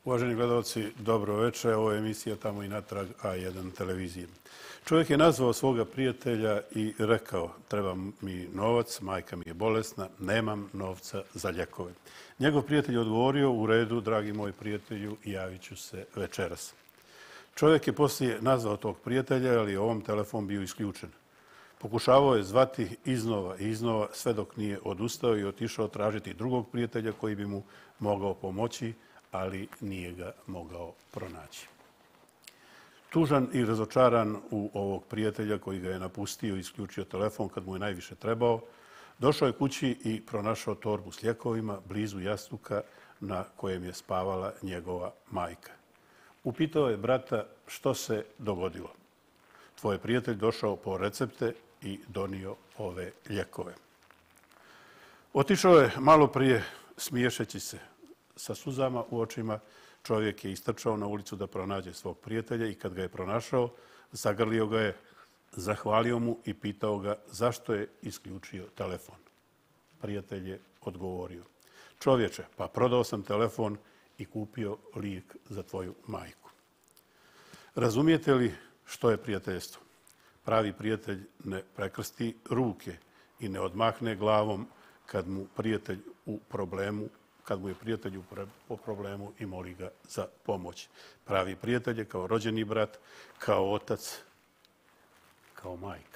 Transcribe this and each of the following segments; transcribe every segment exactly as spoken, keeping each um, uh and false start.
Uvaženi gledalci, dobro večer. Ovo je emisija Tamo i natrag A jedan televizije. Čovjek je nazvao svoga prijatelja i rekao: treba mi novac, majka mi je bolesna, nemam novca za lijekove. Njegov prijatelj je odgovorio: u redu, dragi moj prijatelju, javit ću se večeras. Čovjek je poslije nazvao tog prijatelja, ali je ovom telefon bio isključen. Pokušavao je zvati iznova i iznova, sve dok nije odustao i otišao tražiti drugog prijatelja koji bi mu mogao pomoći, ali nije ga mogao pronaći. Tužan i razočaran u ovog prijatelja koji ga je napustio i isključio telefon kad mu je najviše trebao, došao je kući i pronašao torbu s lijekovima blizu jastuka na kojem je spavala njegova majka. Upitao je brata što se dogodilo. Tvoj prijatelj došao po recepte i donio ove lijekove. Otišao je malo prije smiješeći se. Sa suzama u očima čovjek je istrčao na ulicu da pronađe svog prijatelja i kad ga je pronašao, zagrlio ga je, zahvalio mu i pitao ga zašto je isključio telefon. Prijatelj je odgovorio: čovječe, pa prodao sam telefon i kupio lijek za tvoju majku. Razumijete li što je prijateljstvo? Pravi prijatelj ne prekrsti ruke i ne odmahne glavom kad mu prijatelj u problemu kad mu je prijatelj u problemu i moli ga za pomoć. Pravi prijatelj je kao rođeni brat, kao otac, kao majka.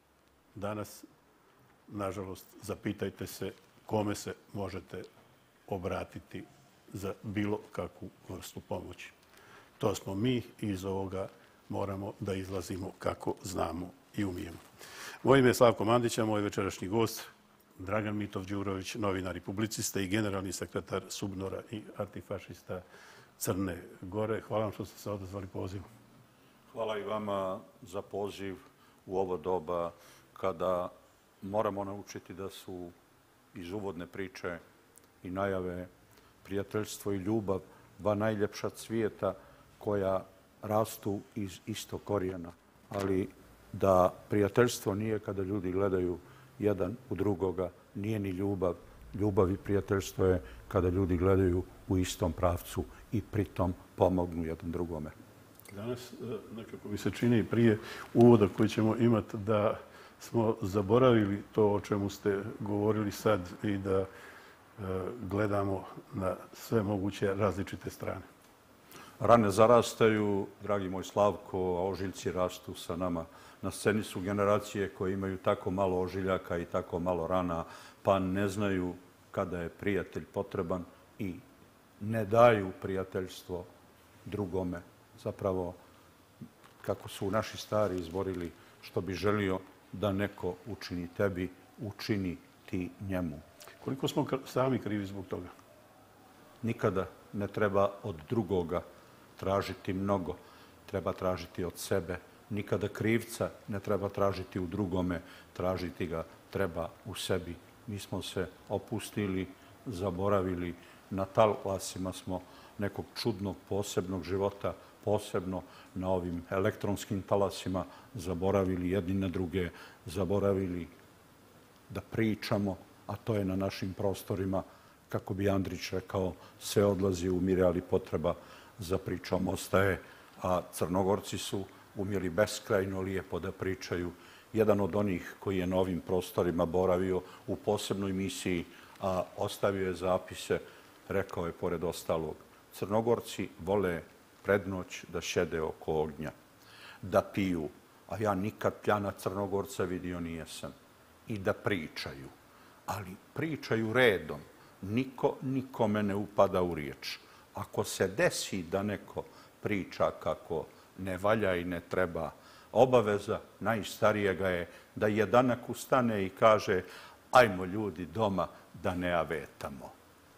Danas, nažalost, zapitajte se kome se možete obratiti za bilo kakvu vrstu pomoći. To smo mi i iz ovoga moramo da izlazimo kako znamo i umijemo. Moje ime je Slavko Mandić, a moj večerašnji gost Dragan Mitov Đurović, novinar i publicista i generalni sekretar Subnora i antifašista Crne Gore. Hvala vam što ste se odazvali pozivu. Hvala i vama za poziv u ovo doba kada moramo naučiti da su iz uvodne priče i najave prijateljstvo i ljubav dva najljepša cvijeta koja rastu iz istog korijena. Ali da prijateljstvo nije kada ljudi gledaju jedan u drugoga, nije ni ljubav. Ljubav i prijateljstvo je kada ljudi gledaju u istom pravcu i pritom pomognu jedan drugome. Danas nekako mi se čini prije uvoda koji ćemo imati da smo zaboravili to o čemu ste govorili sad i da gledamo na sve moguće različite strane. Rane zarastaju, dragi moj Slavko, a ožiljci rastu sa nama. Na sceni su generacije koje imaju tako malo ožiljaka i tako malo rana, pa ne znaju kada je prijatelj potreban i ne daju prijateljstvo drugome. Zapravo, kako su naši stari izborili, što bi želio da neko učini tebi, učini ti njemu. Koliko smo sami krivi zbog toga? Nikada ne treba od drugoga tražiti mnogo, treba tražiti od sebe. Nikada krivca ne treba tražiti u drugome, tražiti ga treba u sebi. Mi smo se opustili, zaboravili, na talasima smo nekog čudnog, posebnog života, posebno na ovim elektronskim talasima, zaboravili jedni na druge, zaboravili da pričamo, a to je na našim prostorima, kako bi Andrić rekao, sve odlazi, umire, ali potreba za pričom ostaje, a Crnogorci su umjeli beskrajno lijepo da pričaju. Jedan od onih koji je na ovim prostorima boravio u posebnoj misiji, a ostavio je zapise, rekao je pored ostalog: Crnogorci vole prednoć da šede oko ognja, da piju, a ja nikad pjana Crnogorca vidio nijesam, i da pričaju. Ali pričaju redom, niko nikome ne upada u riječ. Ako se desi da neko priča kako ne valja i ne treba, obaveza najstarijega je da jedanak ustane i kaže: ajmo ljudi doma da ne avetamo.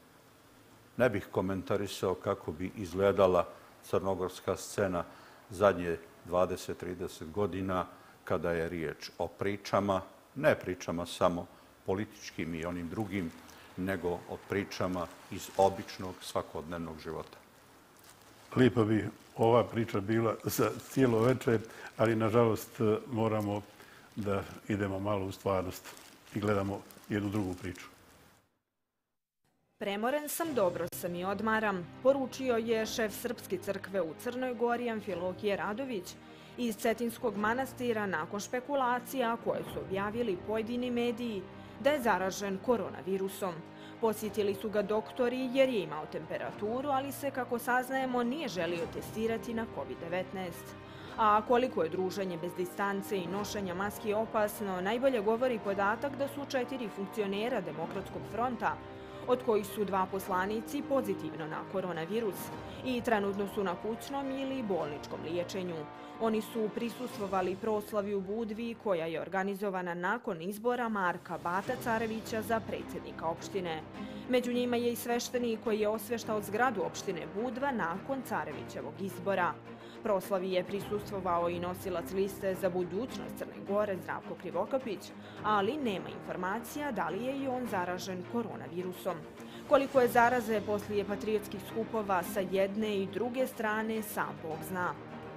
Ne bih komentarisao kako bi izgledala crnogorska scena zadnje dvadeset trideset godina kada je riječ o pričama, ne pričama samo političkim i onim drugim, nego o pričama iz običnog svakodnevnog života. Lijepa bi ova priča bila za cijelo večer, ali nažalost moramo da idemo malo u stvarnost i gledamo jednu drugu priču. Premoren sam, dobro sam i odmaram, poručio je šef Srpske crkve u Crnoj Gori Amfilohije Radović iz Cetinskog manastira nakon špekulacija koje su objavili pojedini mediji da je zaražen koronavirusom. Posjetili su ga doktori jer je imao temperaturu, ali se, kako saznajemo, nije želio testirati na kovid devetnaest. A koliko je druženje bez distance i nošenja maski opasno, najbolje govori podatak da su četiri funkcionera Demokratskog fronta, od kojih su dva poslanici pozitivno na koronavirus i trenutno su na kućnom ili bolničkom liječenju. Oni su prisustvovali proslavi u Budvi koja je organizovana nakon izbora Marka Bata Carevića za predsjednika opštine. Među njima je i sveštenik koji je osveštao zgradu opštine Budva nakon Carevićevog izbora. Proslavi je prisustvovao i nosilac liste za budućnost Crne Gore Zdravko Krivokapić, ali nema informacija da li je i on zaražen koronavirusom. Koliko je zaraze poslije patriotskih skupova sa jedne i druge strane, sam Bog zna.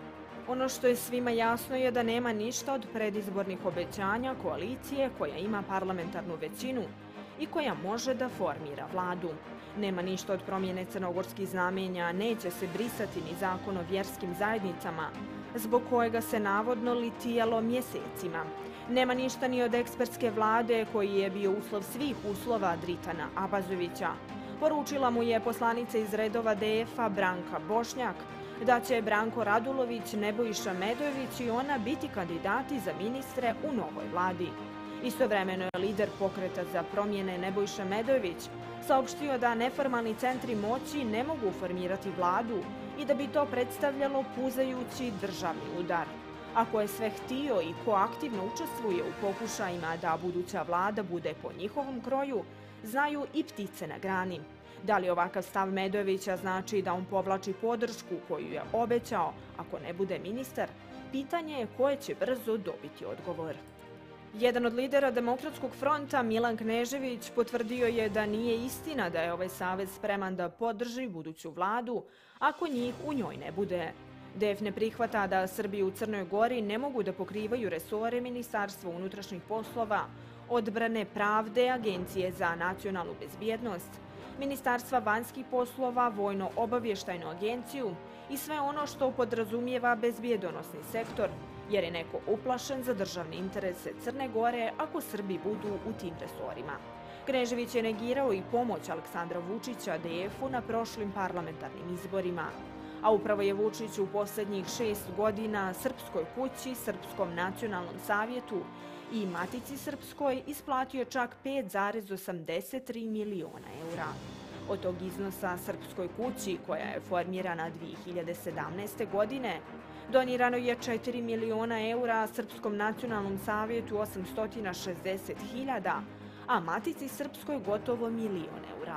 Ono što je svima jasno je da nema ništa od predizbornih obećanja koalicije koja ima parlamentarnu većinu i koja može da formira vladu. Nema ništa od promjene crnogorskih znamenja, neće se brisati ni zakon o vjerskim zajednicama, zbog kojega se navodno litijalo mjesecima. Nema ništa ni od ekspertske vlade koji je bio uslov svih uslova Dritana Abazovića. Poručila mu je poslanica iz redova D F-a Branka Bošnjak da će Branko Radulović, Nebojša Medojević i ona biti kandidati za ministre u novoj vladi. Istovremeno je lider pokreta za promjene Nebojša Medojević saopštio da neformalni centri moći ne mogu formirati vladu i da bi to predstavljalo puzajući državni udar. Ako je sve htio i ko aktivno učestvuje u pokušajima da buduća vlada bude po njihovom kroju, znaju i ptice na grani. Da li ovakav stav Medojevića znači da on povlači podršku koju je obećao ako ne bude ministar? Pitanje je koje će brzo dobiti odgovor. Jedan od lidera Demokratskog fronta, Milan Knežević, potvrdio je da nije istina da je ovaj savez spreman da podrži buduću vladu ako njih u njoj ne bude. D F ne prihvata da Srbi u Crnoj Gori ne mogu da pokrivaju resore Ministarstva unutrašnjih poslova, odbrane pravde, Agencije za nacionalnu bezbjednost, Ministarstva vanjskih poslova, Vojno-obavještajnu agenciju i sve ono što podrazumijeva bezbjedonosni sektor, jer je neko uplašen za državne interese Crne Gore ako Srbi budu u tim resorima. Knežević je negirao i pomoć Aleksandra Vučića D F-u na prošlim parlamentarnim izborima. A upravo je Vučić u posljednjih šest godina Srpskoj kući, Srpskom nacionalnom savjetu i Matici Srpskoj isplatio čak pet zarez osamdeset tri miliona eura. Od tog iznosa Srpskoj kući, koja je formirana dvije hiljade sedamnaeste. godine, donirano je četiri miliona eura, Srpskom nacionalnom savjetu osamsto šezdeset hiljada, a Matici Srpskoj gotovo milion eura.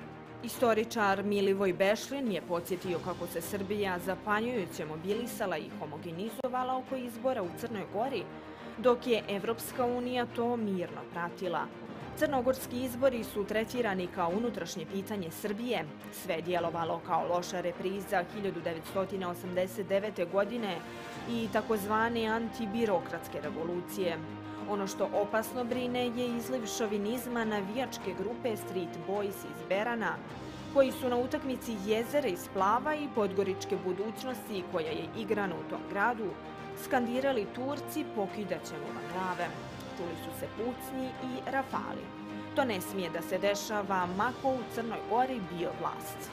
Istoričar Milivoj Bešlin je podsjetio kako se Srbija zapanjujuće mobilisala i homogenizovala oko izbora u Crnoj Gori, dok je Evropska unija to mirno pratila. Crnogorski izbori su tretirani kao unutrašnje pitanje Srbije. Sve djelovalo kao loša repriza hiljadu devetsto osamdeset devete. godine i takozvane antibirokratske revolucije. Ono što opasno brine je izliv šovinizma navijačke grupe Street Boys iz Berana, koji su na utakmici Jezere iz Plava i Podgoričke budućnosti, koja je igrana u tom gradu, skandirali Turci pokidaćemo vam glave. Čuli su se pucnji i rafali. To ne smije da se dešava mako u Crnoj Gori bio vlast.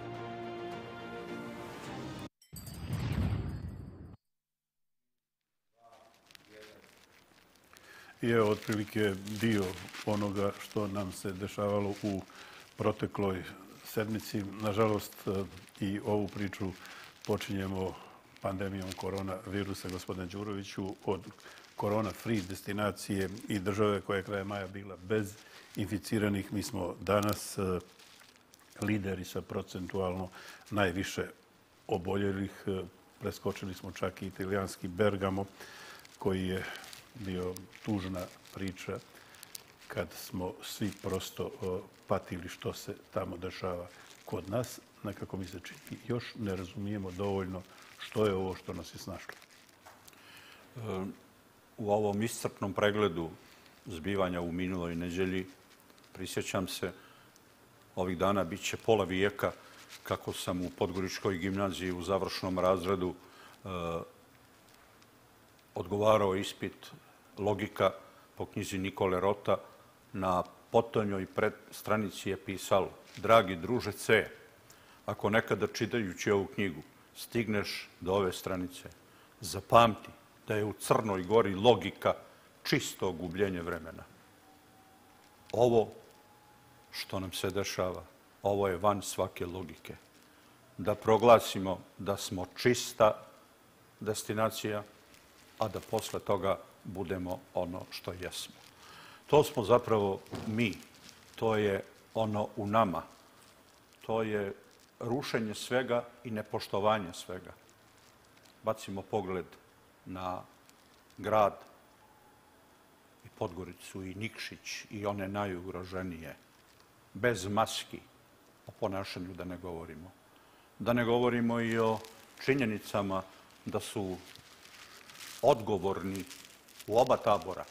I evo otprilike dio onoga što nam se dešavalo u protekloj sedmici. Nažalost, i ovu priču počinjemo pandemijom koronavirusa, gospodine Đuroviću, od korona-free destinacije i države koja je krajem maja bila bez inficiranih. Mi smo danas lideri sa procentualno najviše oboljelih. Preskočili smo čak i italijanski Bergamo, koji je bio tužna priča kad smo svi prosto patili što se tamo dešava kod nas. Nekako mi se čini, još ne razumijemo dovoljno što je ovo što nas je snašlo. U ovom iscrpnom pregledu zbivanja u minuloj neđelji prisjećam se ovih dana bit će pola vijeka kako sam u Podgoričkoj gimnaziji u završnom razredu e, odgovarao ispit logika po knjizi Nikole Rota. Na potonjoj pred stranici je pisalo: dragi druže C, ako nekada čitajući ovu knjigu stigneš do ove stranice, zapamti da je u Crnoj Gori logika čisto gubljenje vremena. Ovo što nam se dešava, ovo je van svake logike. Da proglasimo da smo čista destinacija, a da posle toga budemo ono što jesmo. To smo zapravo mi. To je ono u nama. To je rušenje svega i nepoštovanje svega. Bacimo pogled na grad i Podgoricu i Nikšić i one najugroženije. Bez maski, o ponašanju da ne govorimo. Da ne govorimo i o činjenicama da su odgovorni u oba tabora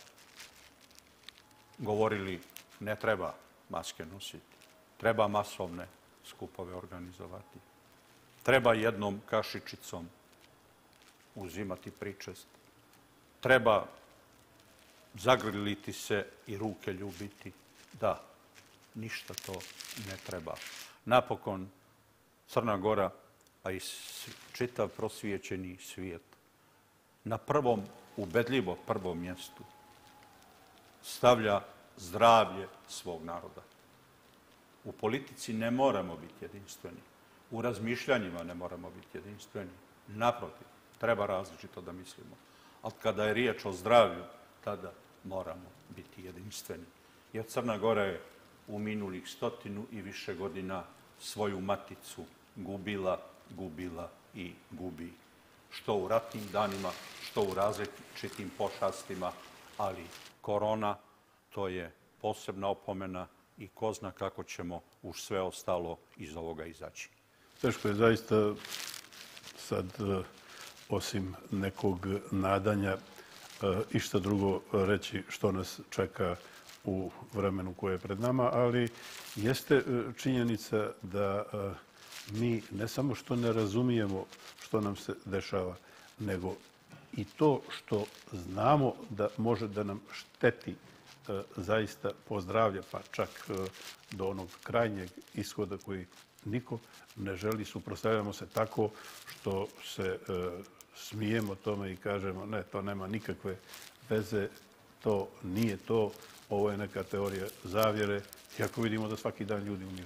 govorili ne treba maske nositi, treba masovne skupove organizovati, treba jednom kašičicom uzimati pričest, treba zagrliti se i ruke ljubiti. Da, ništa to ne treba. Napokon Crna Gora, a i čitav prosvijećeni svijet, na prvom, ubedljivo prvom mjestu, stavlja zdravlje svog naroda. U politici ne moramo biti jedinstveni. U razmišljanjima ne moramo biti jedinstveni. Naprotiv, treba različito da mislimo. Ali kada je riječ o zdravlju, tada moramo biti jedinstveni. Jer Crna Gora je u minulih stotinu i više godina svoju maticu gubila, gubila i gubi. Što u ratnim danima, što u različitim pošastima, ali korona, to je posebna opomena i ko zna kako ćemo uz sve ostalo iz ovoga izaći. Teško je zaista sad, osim nekog nadanja, išta drugo reći što nas čeka u vremenu koje je pred nama, ali jeste činjenica da mi ne samo što ne razumijemo što nam se dešava, nego i to što znamo da može da nam šteti zaista po zdravlje, pa čak do onog krajnjeg ishoda koji niko ne želi. Suprotstavljamo se tako što se smijemo tome i kažemo ne, to nema nikakve veze, to nije to, ovo je neka teorija zavjere, iako vidimo da svaki dan ljudi umiru.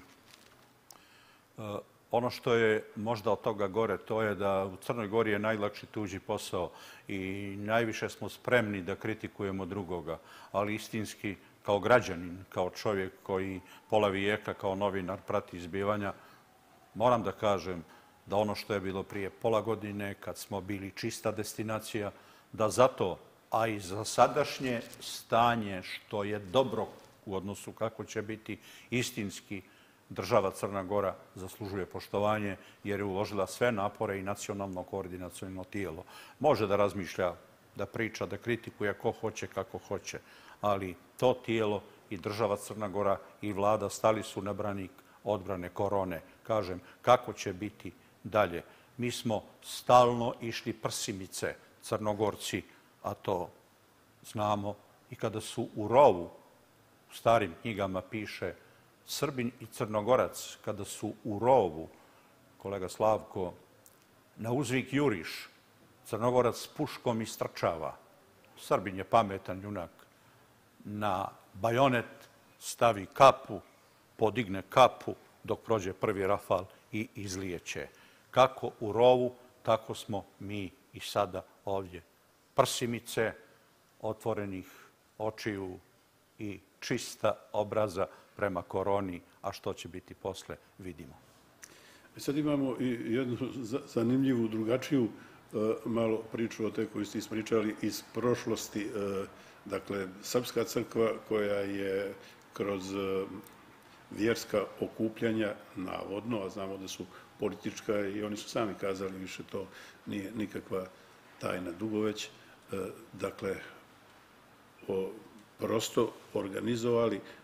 Ono što je možda od toga gore, to je da u Crnoj Gori je najlakši tuđi posao i najviše smo spremni da kritikujemo drugoga, ali istinski kao građanin, kao čovjek koji pola vijeka kao novinar prati izbivanja, moram da kažem da ono što je bilo prije pola godine, kad smo bili čista destinacija, da zato, a i za sadašnje stanje, što je dobro u odnosu kako će biti istinski, država Crna Gora zaslužuje poštovanje jer je uložila sve napore i nacionalno koordinaciono tijelo. Može da razmišlja, da priča, da kritikuje ko hoće, kako hoće, ali to tijelo i država Crna Gora i vlada stali su na branik odbrane korone. Kažem, kako će biti dalje? Mi smo stalno išli prsimice, Crnogorci, a to znamo i kada su u rovu, u starim knjigama piše Srbin i Crnogorac, kada su u rovu, kolega Slavko, na uzvik juriš, Crnogorac s puškom istrčava. Srbin je pametan junak. Na bajonet stavi kapu, podigne kapu dok prođe prvi rafal i izlijeće. Kako u rovu, tako smo mi i sada ovdje. Prsimice, otvorenih očiju i čista obraza prema koroni, a što će biti posle, vidimo. Sad imamo i jednu zanimljivu, drugačiju malo priču o te koju ste ispričali iz prošlosti. Dakle, Srpska crkva koja je kroz vjerska okupljanja, navodno, a znamo da su politička i oni su sami kazali, više to nije nikakva tajna dugo već, dakle, prosto organizovali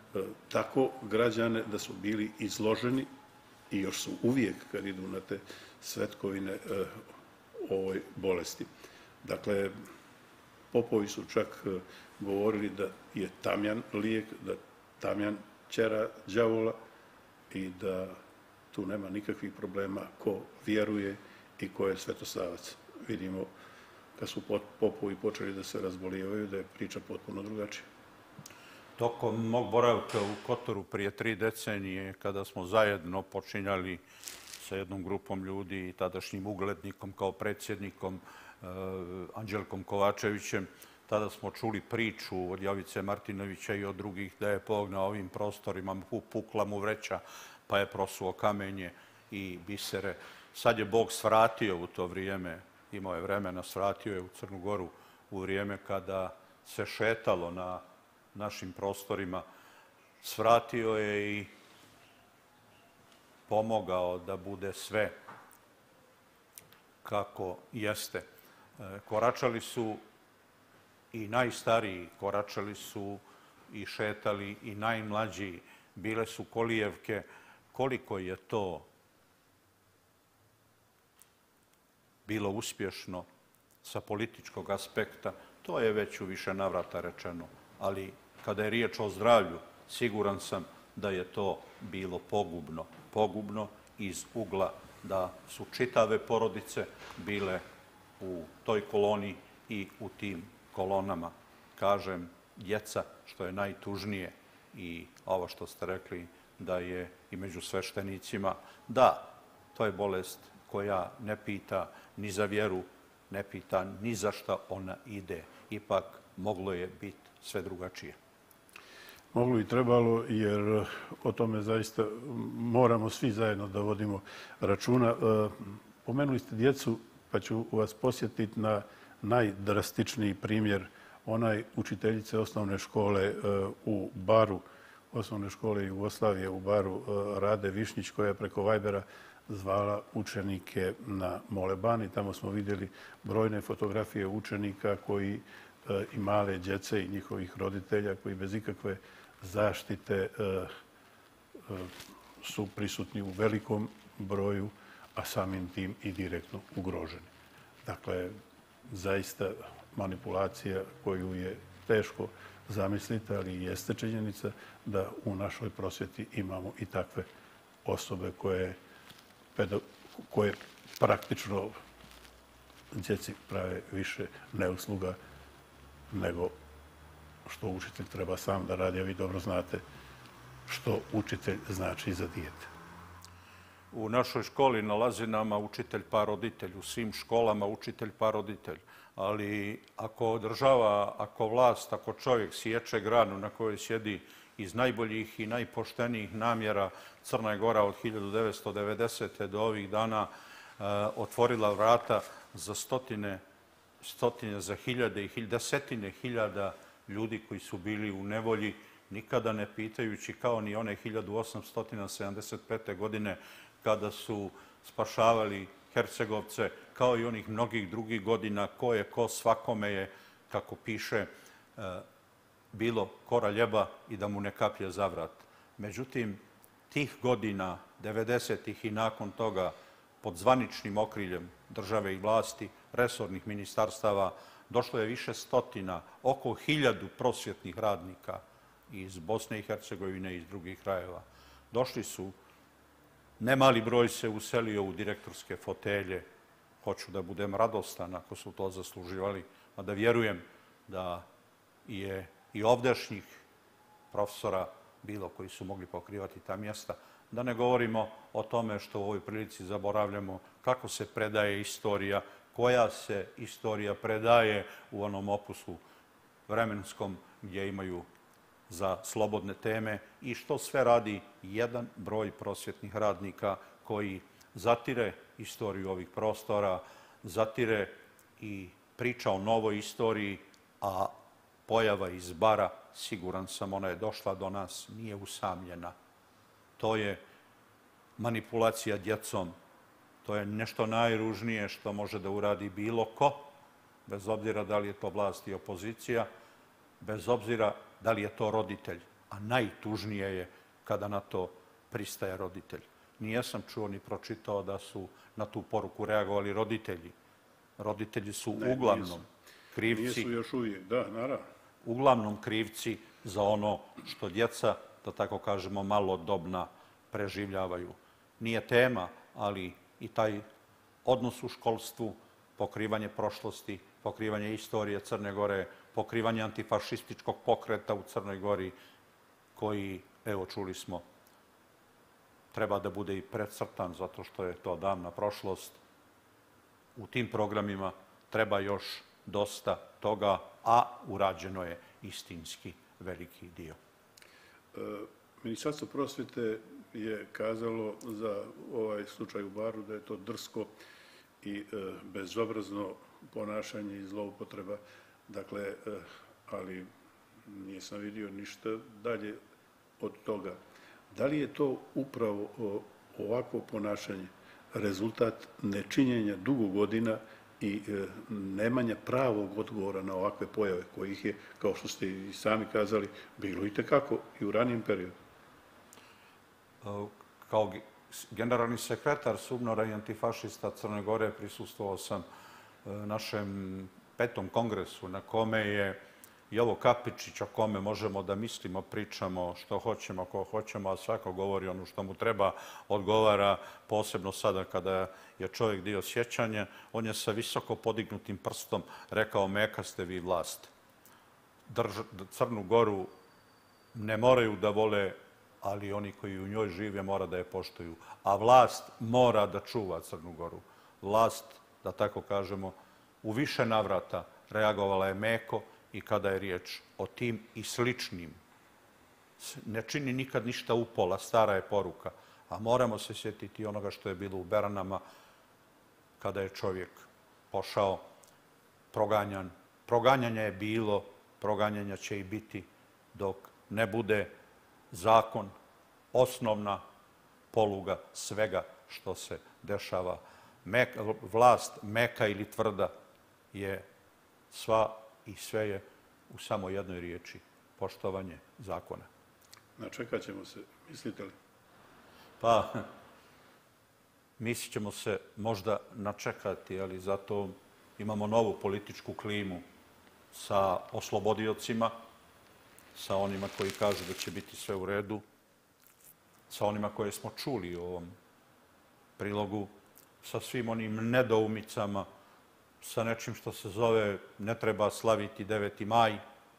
tako građane da su bili izloženi i još su uvijek kad idu na te svetkovine ovoj bolesti. Dakle, popovi su čak govorili da je tamjan lijek, da tamjan ćera đavola i da tu nema nikakvih problema ko vjeruje i ko je svetosavac. Vidimo kad su popovi počeli da se razbolijevaju da je priča potpuno drugačija. Tokom mog boravka u Kotoru prije tri decenije, kada smo zajedno počinjali sa jednom grupom ljudi i tadašnjim uglednikom kao predsjednikom Anđelkom Kovačevićem, tada smo čuli priču od Jovice Martinovića i od drugih da je Bog na ovim prostorima pukla mu vreća, pa je prosuo kamenje i bisere. Sad je Bog svratio u to vrijeme, imao je vremena, svratio je u Crnu Goru u vrijeme kada se šetalo na našim prostorima, svratio je i pomogao da bude sve kako jeste. Koračali su i najstariji, koračali su i šetali i najmlađi, bile su kolijevke. Koliko je to bilo uspješno sa političkog aspekta, to je već u više navrata rečeno. Ali kada je riječ o zdravlju, siguran sam da je to bilo pogubno. Pogubno iz ugla da su čitave porodice bile u toj koloni i u tim kolonama. Kažem, djeca, što je najtužnije, i ovo što ste rekli da je i među sveštenicima. Da, to je bolest koja ne pita ni za vjeru, ne pita ni za šta ona ide. Ipak moglo je biti sve drugačije. Moglo i trebalo, jer o tome zaista moramo svi zajedno da vodimo računa. Pomenuli ste djecu, pa ću vas posjetiti na najdrastičniji primjer, onaj učiteljice osnovne škole u Baru, osnovne škole Jugoslavije u Baru, Rade Višnjić, koja je preko Vibera zvala učenike na moleban i tamo smo vidjeli brojne fotografije učenika koji i male djece i njihovih roditelja koji bez ikakve zaštite su prisutni u velikom broju, a samim tim i direktno ugroženi. Dakle, zaista manipulacija koju je teško zamisliti, ali jeste činjenica da u našoj prosvjeti imamo i takve osobe koje, koje praktično djeci prave više neusluga nego što učitelj treba sam da radi, a vi dobro znate što učitelj znači za dijete. U našoj školi na Lazinama učitelj pa roditelj, u svim školama učitelj pa roditelj. Ali ako država, ako vlast, ako čovjek sječe granu na kojoj sjedi iz najboljih i najpoštenijih namjera, Crna Gora od hiljadu devetsto devedesete. do ovih dana otvorila vrata za stotine, stotine za hiljade i desetine hiljada ljudi koji su bili u nevolji, nikada ne pitajući, kao ni one hiljadu osamsto sedamdeset pete. godine kada su spašavali Hercegovce, kao i onih mnogih drugih godina, ko je ko, svakome je, kako piše, bilo koraljeba i da mu ne kaplje za vrat. Međutim, tih godina, devedesetih i nakon toga, pod zvaničnim okriljem države i vlasti, resornih ministarstava, došlo je više stotina, oko hiljadu prosvjetnih radnika iz Bosne i Hercegovine i iz drugih krajeva. Došli su, nemali broj se uselio u direktorske fotelje. Hoću da budem radostan ako su to zasluživali, a da vjerujem da je i ovdašnjih profesora bilo koji su mogli pokrivati ta mjesta. Da ne govorimo o tome što u ovoj prilici zaboravljamo kako se predaje istorija, koja se istorija predaje u onom opusu vremenskom gdje imaju za slobodne teme i što sve radi jedan broj prosvjetnih radnika koji zatire istoriju ovih prostora, zatire i priča o novoj istoriji, a pojava iz Bara, siguran sam, ona je došla do nas, nije usamljena. To je manipulacija djecom. To je nešto najružnije što može da uradi bilo ko, bez obzira da li je to vlast i opozicija, bez obzira da li je to roditelj. a najtužnije je kada na to pristaje roditelj. Nijesam čuo ni pročitao da su na tu poruku reagovali roditelji. Roditelji su Ne, uglavnom nisu. krivci, Nisu još uvijek, da, naravno. uglavnom krivci za ono što djeca, da tako kažemo, malodobna preživljavaju. Nije tema, ali i taj odnos u školstvu, pokrivanje prošlosti, pokrivanje istorije Crne Gore, pokrivanje antifašističkog pokreta u Crnoj Gori, koji, evo čuli smo, treba da bude i precrtan zato što je to davna prošlost. U tim programima treba još dosta toga, a urađeno je istinski veliki dio. Ministarstvo prosvjete je kazalo za ovaj slučaj u Baru da je to drsko i bezobrazno ponašanje i zloupotreba. Dakle, ali nisam vidio ništa dalje od toga. Da li je to upravo ovakvo ponašanje rezultat nečinjenja dugo godina i nemanja pravog odgovora na ovakve pojave kojih je, kao što ste i sami kazali, bilo i tekako i u ranijem periodu? Kao generalni sekretar SUBNOR-a i antifašista Crne Gore prisustvovao sam našem petom kongresu na kome je Jovo Kapičić, o kome možemo da mislimo, pričamo što hoćemo, ko hoćemo, a svako govori ono što mu treba, odgovara, posebno sada kada je čovjek dio sjećanja, on je sa visoko podignutim prstom rekao: meka ste vi vlast. Crnu Goru ne moraju da vole, ali oni koji u njoj žive mora da je poštuju. A vlast mora da čuva Crnu Goru. Vlast, da tako kažemo, u više navrata reagovala je meko i kada je riječ o tim i sličnim. Ne čini nikad ništa upola, stara je poruka. A moramo se sjetiti onoga što je bilo u Beranama kada je čovjek pošao proganjan. Proganjanja je bilo, proganjanja će i biti dok ne bude zakon osnovna poluga svega što se dešava. Vlast, meka ili tvrda, je sva i sve je u samo jednoj riječi: poštovanje zakona. Načekat ćemo se, mislite li? Pa, mislit ćemo se možda načekati, ali zato imamo novu političku klimu sa oslobodiocima, sa onima koji kažu da će biti sve u redu, sa onima koje smo čuli u ovom prilogu, sa svim onim nedoumicama, sa nečim što se zove ne treba slaviti deveti maj,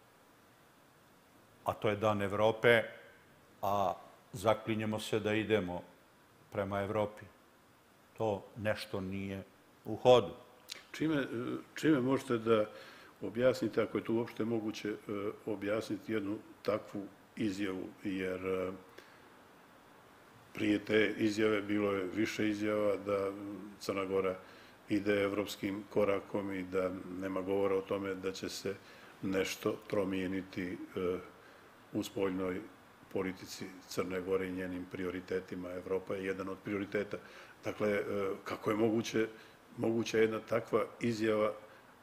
a to je Dan Evrope, a zaklinjemo se da idemo prema Evropi. To nešto nije u hodu. Čime, čime možete da objasnite, ako je to uopšte moguće objasniti jednu takvu izjavu, jer prije te izjave bilo je više izjava da Crna Gora ide evropskim korakom i da nema govora o tome da će se nešto promijeniti u spoljnoj politici Crne Gore i njenim prioritetima. Evropa je jedan od prioriteta. Dakle, kako je moguće, moguća jedna takva izjava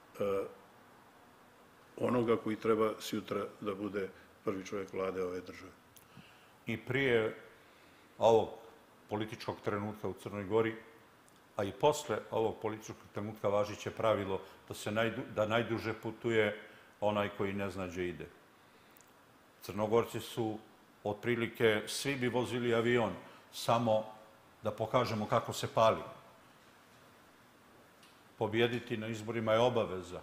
onoga koji treba sutra da bude prvi čovjek vlade ove države? I prije ovog političkog trenutka u Crnoj Gori, a i posle ovog političkog trenutka važiće pravilo da, se najdu, da najduže putuje onaj koji ne zna gdje ide. Crnogorci su otprilike, svi bi vozili avion samo da pokažemo kako se pali. Pobjediti na izborima je obaveza.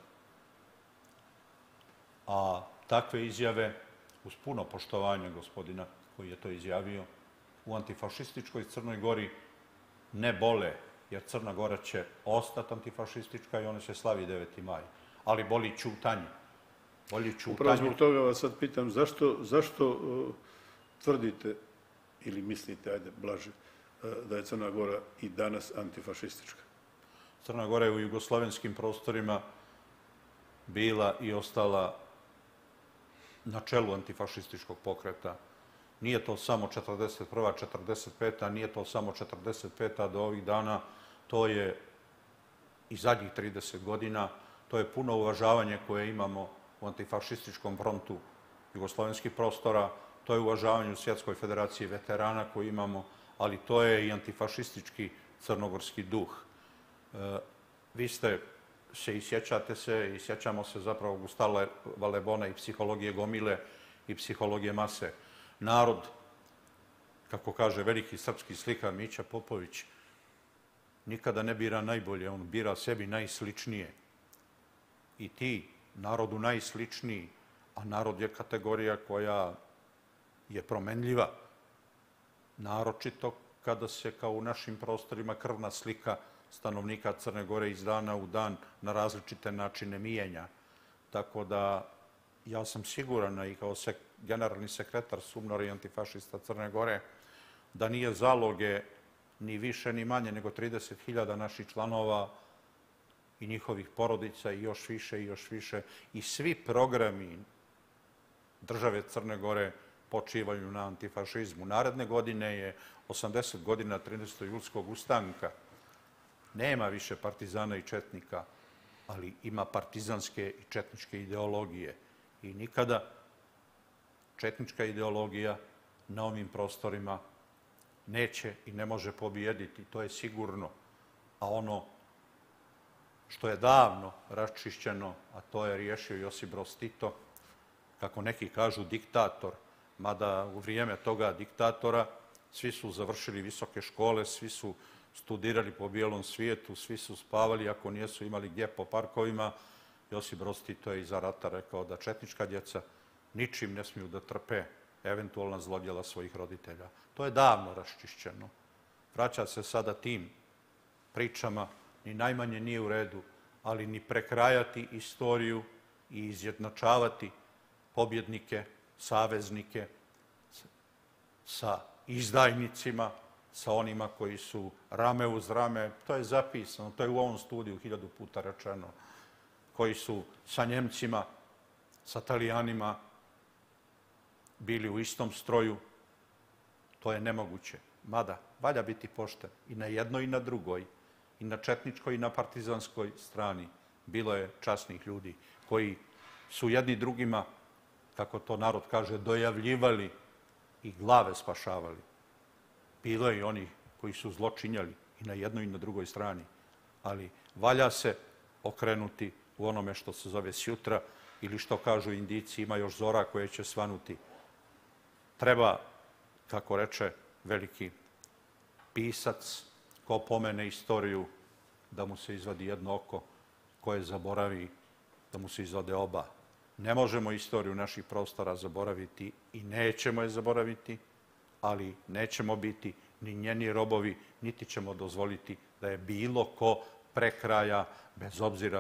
A takve izjave, uz puno poštovanja gospodina koji je to izjavio, u antifašističkoj Crnoj Gori ne bole, jer Crna Gora će ostati antifašistička i ona se slavi deveti maj. Ali boli ćutanje. Boli ćutanje. Upravo zbog toga vas sad pitam, zašto, zašto uh, tvrdite ili mislite, ajde, blaže, uh, da je Crna Gora i danas antifašistička? Crna Gora je u jugoslovenskim prostorima bila i ostala na čelu antifašističkog pokreta. Nije to samo četrdeset prva četrdeset peta nije to samo četrdeset peta do ovih dana, to je i zadnjih trideset godina, to je puno uvažavanje koje imamo u antifašističkom frontu jugoslovenskih prostora, to je uvažavanje u Svjetskoj federaciji veterana koju imamo, ali to je i antifašistički crnogorski duh. Vi ste se i sjećate se i sjećamo se zapravo Gustava Valebona i psihologije gomile i psihologije mase. Narod, kako kaže veliki srpski slikar Mića Popović, nikada ne bira najbolje, on bira sebi najsličnije. I ti, narodu najsličniji, a narod je kategorija koja je promenljiva, naročito kada se kao u našim prostorima krvna slika stanovnika Crne Gore iz dana u dan na različite načine mijenja. Tako da ja sam siguran i kao generalni sekretar SUMNOR i antifašista Crne Gore da nije zaloge ni više ni manje nego trideset hiljada naših članova i njihovih porodica i još više i još više. I svi programi države Crne Gore počivaju na antifašizmu. Naredne godine je osamdeset godina trinaestojulskog ustanka. Nema više partizana i četnika, ali ima partizanske i četničke ideologije. I nikada četnička ideologija na ovim prostorima neće i ne može pobijediti, to je sigurno. A ono što je davno raščišćeno, a to je riješio Josip Broz Tito, kako neki kažu diktator, mada u vrijeme toga diktatora svi su završili visoke škole, svi su studirali po bijelom svijetu, svi su spavali ako nijesu imali gdje po parkovima. Josip Broz Tito je iza rata rekao da četnička djeca ničim ne smiju da trpe eventualna zlodjela svojih roditelja. To je davno raščišćeno. Vraća se sada tim pričama, ni najmanje nije u redu, ali ni prekrajati istoriju i izjednačavati pobjednike, saveznike sa izdajnicima, sa onima koji su rame uz rame. To je zapisano, to je u ovom studiju hiljadu puta rečeno, koji su sa Njemcima, sa Italijanima bili u istom stroju. To je nemoguće. Mada, valja biti pošten i na jednoj i na drugoj, i na četničkoj i na partizanskoj strani. Bilo je časnih ljudi koji su jedni drugima, kako to narod kaže, dojavljivali i glave spašavali. Bilo je i onih koji su zločinjali i na jednoj i na drugoj strani. Ali valja se okrenuti u onome što se zove sjutra ili što kažu Indijci, ima još zora koje će svanuti. Treba, kako reče veliki pisac, ko pomene istoriju, da mu se izvadi jedno oko, koje zaboravi, da mu se izvade oba. Ne možemo istoriju naših prostora zaboraviti i nećemo je zaboraviti, ali nećemo biti ni njeni robovi, niti ćemo dozvoliti da je bilo ko prekraja, bez obzira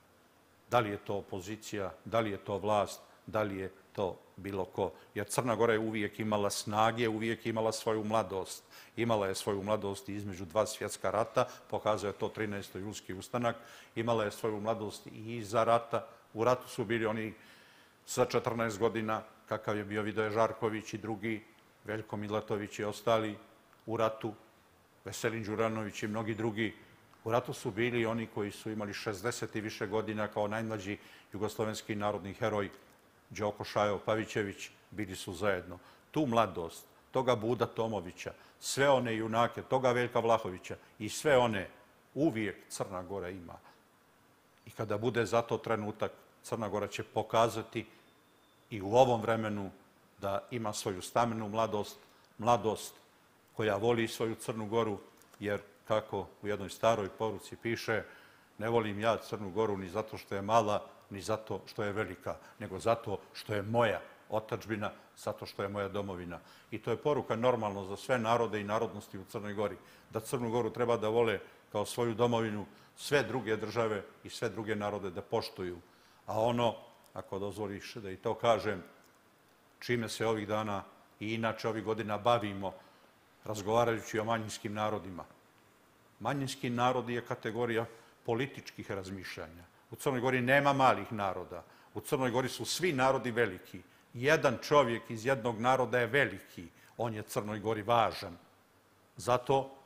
da li je to opozicija, da li je to vlast, da li je to bilo ko. Jer Crna Gora je uvijek imala snage, uvijek imala svoju mladost. Imala je svoju mladost između dva svjetska rata, pokazuje to trinaestojulski ustanak. Imala je svoju mladost i iza rata. U ratu su bili oni sa četrnaest godina, kakav je bio Vidoje Žarković i drugi, Veljko Milatović i ostali. U ratu Veselin Đuranović i mnogi drugi. U ratu su bili oni koji su imali šezdeset i više godina kao najmlađi jugoslovenski narodni heroj Đoko Šajo Pavićević, bili su zajedno. Tu mladost, toga Buda Tomovića, sve one junake, toga Veljka Vlahovića i sve one uvijek Crna Gora ima. I kada bude za to trenutak, Crna Gora će pokazati i u ovom vremenu da ima svoju stamenu mladost, mladost koja voli svoju Crnu Goru, jer kako u jednoj staroj poruci piše, ne volim ja Crnu Goru ni zato što je mala, ni zato što je velika, nego zato što je moja otadžbina, zato što je moja domovina. I to je poruka normalno za sve narode i narodnosti u Crnoj Gori, da Crnu Goru treba da vole kao svoju domovinu, sve druge države i sve druge narode da poštuju. A ono, ako dozvoliš da i to kažem, čime se ovih dana i inače ovih godina bavimo, razgovarajući o manjinskim narodima. Manjinski narod je kategorija političkih razmišljanja. U Crnoj Gori nema malih naroda. U Crnoj Gori su svi narodi veliki. Jedan čovjek iz jednog naroda je veliki. On je Crnoj Gori važan. Zato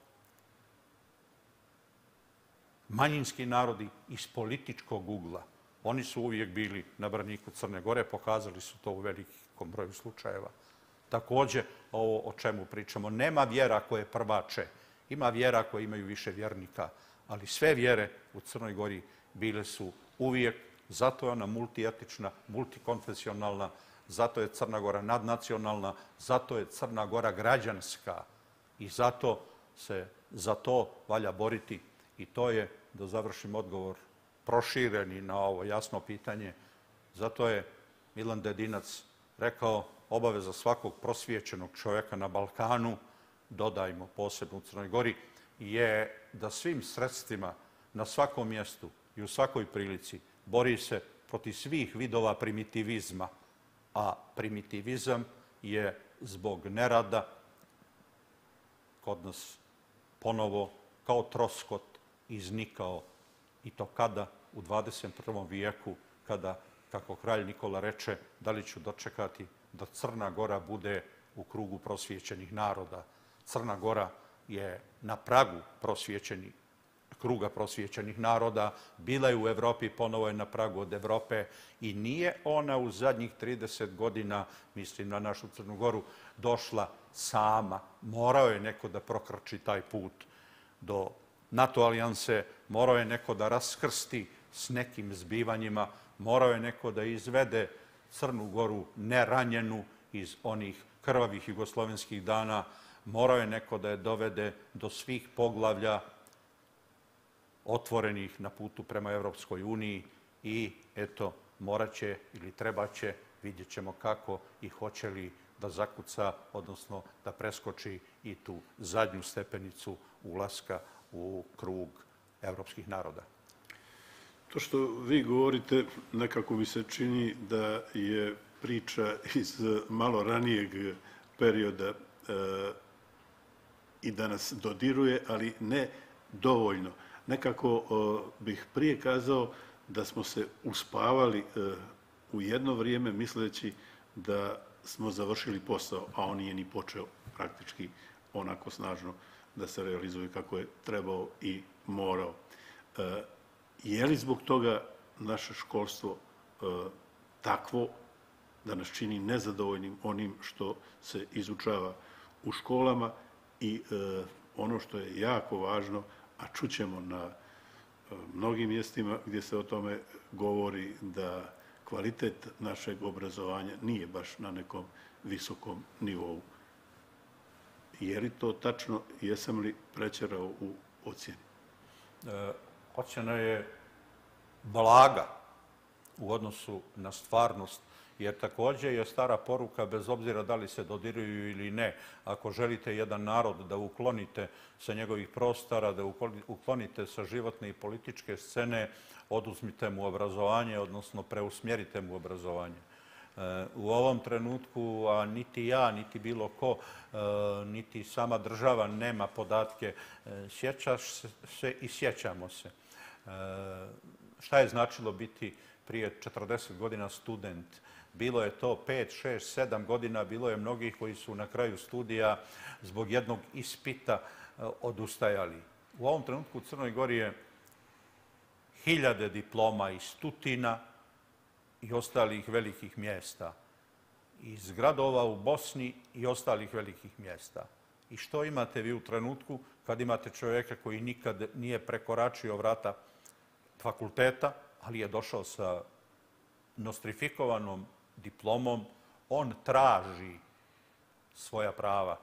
manjinski narodi iz političkog ugla, oni su uvijek bili na braniku Crne Gore, pokazali su to u velikom broju slučajeva. također ovo o čemu pričamo. Nema vjera koje prvače. Ima vjera koje imaju više vjernika, ali sve vjere u Crnoj Gori bile su uvijek, zato je ona multietična, multikonfesionalna, zato je Crna Gora nadnacionalna, zato je Crna Gora građanska i zato se za to valja boriti. I to je, da završim odgovor, prošireni na ovo jasno pitanje. Zato je Milan Dedinac rekao, obaveza svakog prosvijećenog čovjeka na Balkanu, dodajmo posebno u Crnoj Gori, je da svim sredstvima na svakom mjestu i u svakoj prilici bori se protiv svih vidova primitivizma, a primitivizam je zbog nerada kod nas ponovo kao troskot iznikao. I to kada? U dvadeset prvom vijeku, kada, kako kralj Nikola reče, da li ću dočekati da Crna Gora bude u krugu prosvijećenih naroda. Crna Gora je na pragu prosvijećenih, kruga prosvijećenih naroda, bila je u Evropi, ponovo je na pragu od Evrope i nije ona u zadnjih trideset godina, mislim na našu Crnu Goru, došla sama. Morao je neko da prokrači taj put do NATO alijanse, morao je neko da raskrsti s nekim zbivanjima, morao je neko da izvede Crnu Goru neranjenu iz onih krvavih jugoslovenskih dana, morao je neko da je dovede do svih poglavlja otvorenih na putu prema Evropskoj uniji i eto, morat će ili treba će, vidjet ćemo kako i hoće li da zakuca, odnosno da preskoči i tu zadnju stepenicu ulaska u krug evropskih naroda. To što vi govorite, nekako mi se čini da je priča iz malo ranijeg perioda e, i da nas dodiruje, ali ne dovoljno. Nekako e, bih prije kazao da smo se uspavali e, u jedno vrijeme misleći da smo završili posao, a on nije ni počeo praktički onako snažno da se realizuje kako je trebao i morao. E, je li zbog toga naše školstvo e, takvo da nas čini nezadovoljnim onim što se izučava u školama i e, ono što je jako važno, a čućemo na e, mnogim mjestima gdje se o tome govori da kvalitet našeg obrazovanja nije baš na nekom visokom nivou. Je li to tačno? Jesam li prećerao u ocjeni? E, ocjena je blaga u odnosu na stvarnost, jer također je stara poruka, bez obzira da li se dodiruju ili ne, ako želite jedan narod da uklonite sa njegovih prostora, da uklonite sa životne i političke scene, oduzmite mu obrazovanje, odnosno preusmjerite mu obrazovanje. U ovom trenutku, a niti ja, niti bilo ko, niti sama država nema podatke, sjećaš se i sjećamo se. Šta je značilo biti prije četrdeset godina student? Bilo je to pet, šest, sedam godina, bilo je mnogih koji su na kraju studija zbog jednog ispita odustajali. U ovom trenutku u Crnoj Gori je hiljade diploma iz Tutina i ostalih velikih mjesta, iz gradova u Bosni i ostalih velikih mjesta. I što imate vi u trenutku kad imate čovjeka koji nikad nije prekoračio vrata fakulteta, ali je došao sa nostrifikovanom diplomom, on traži svoja prava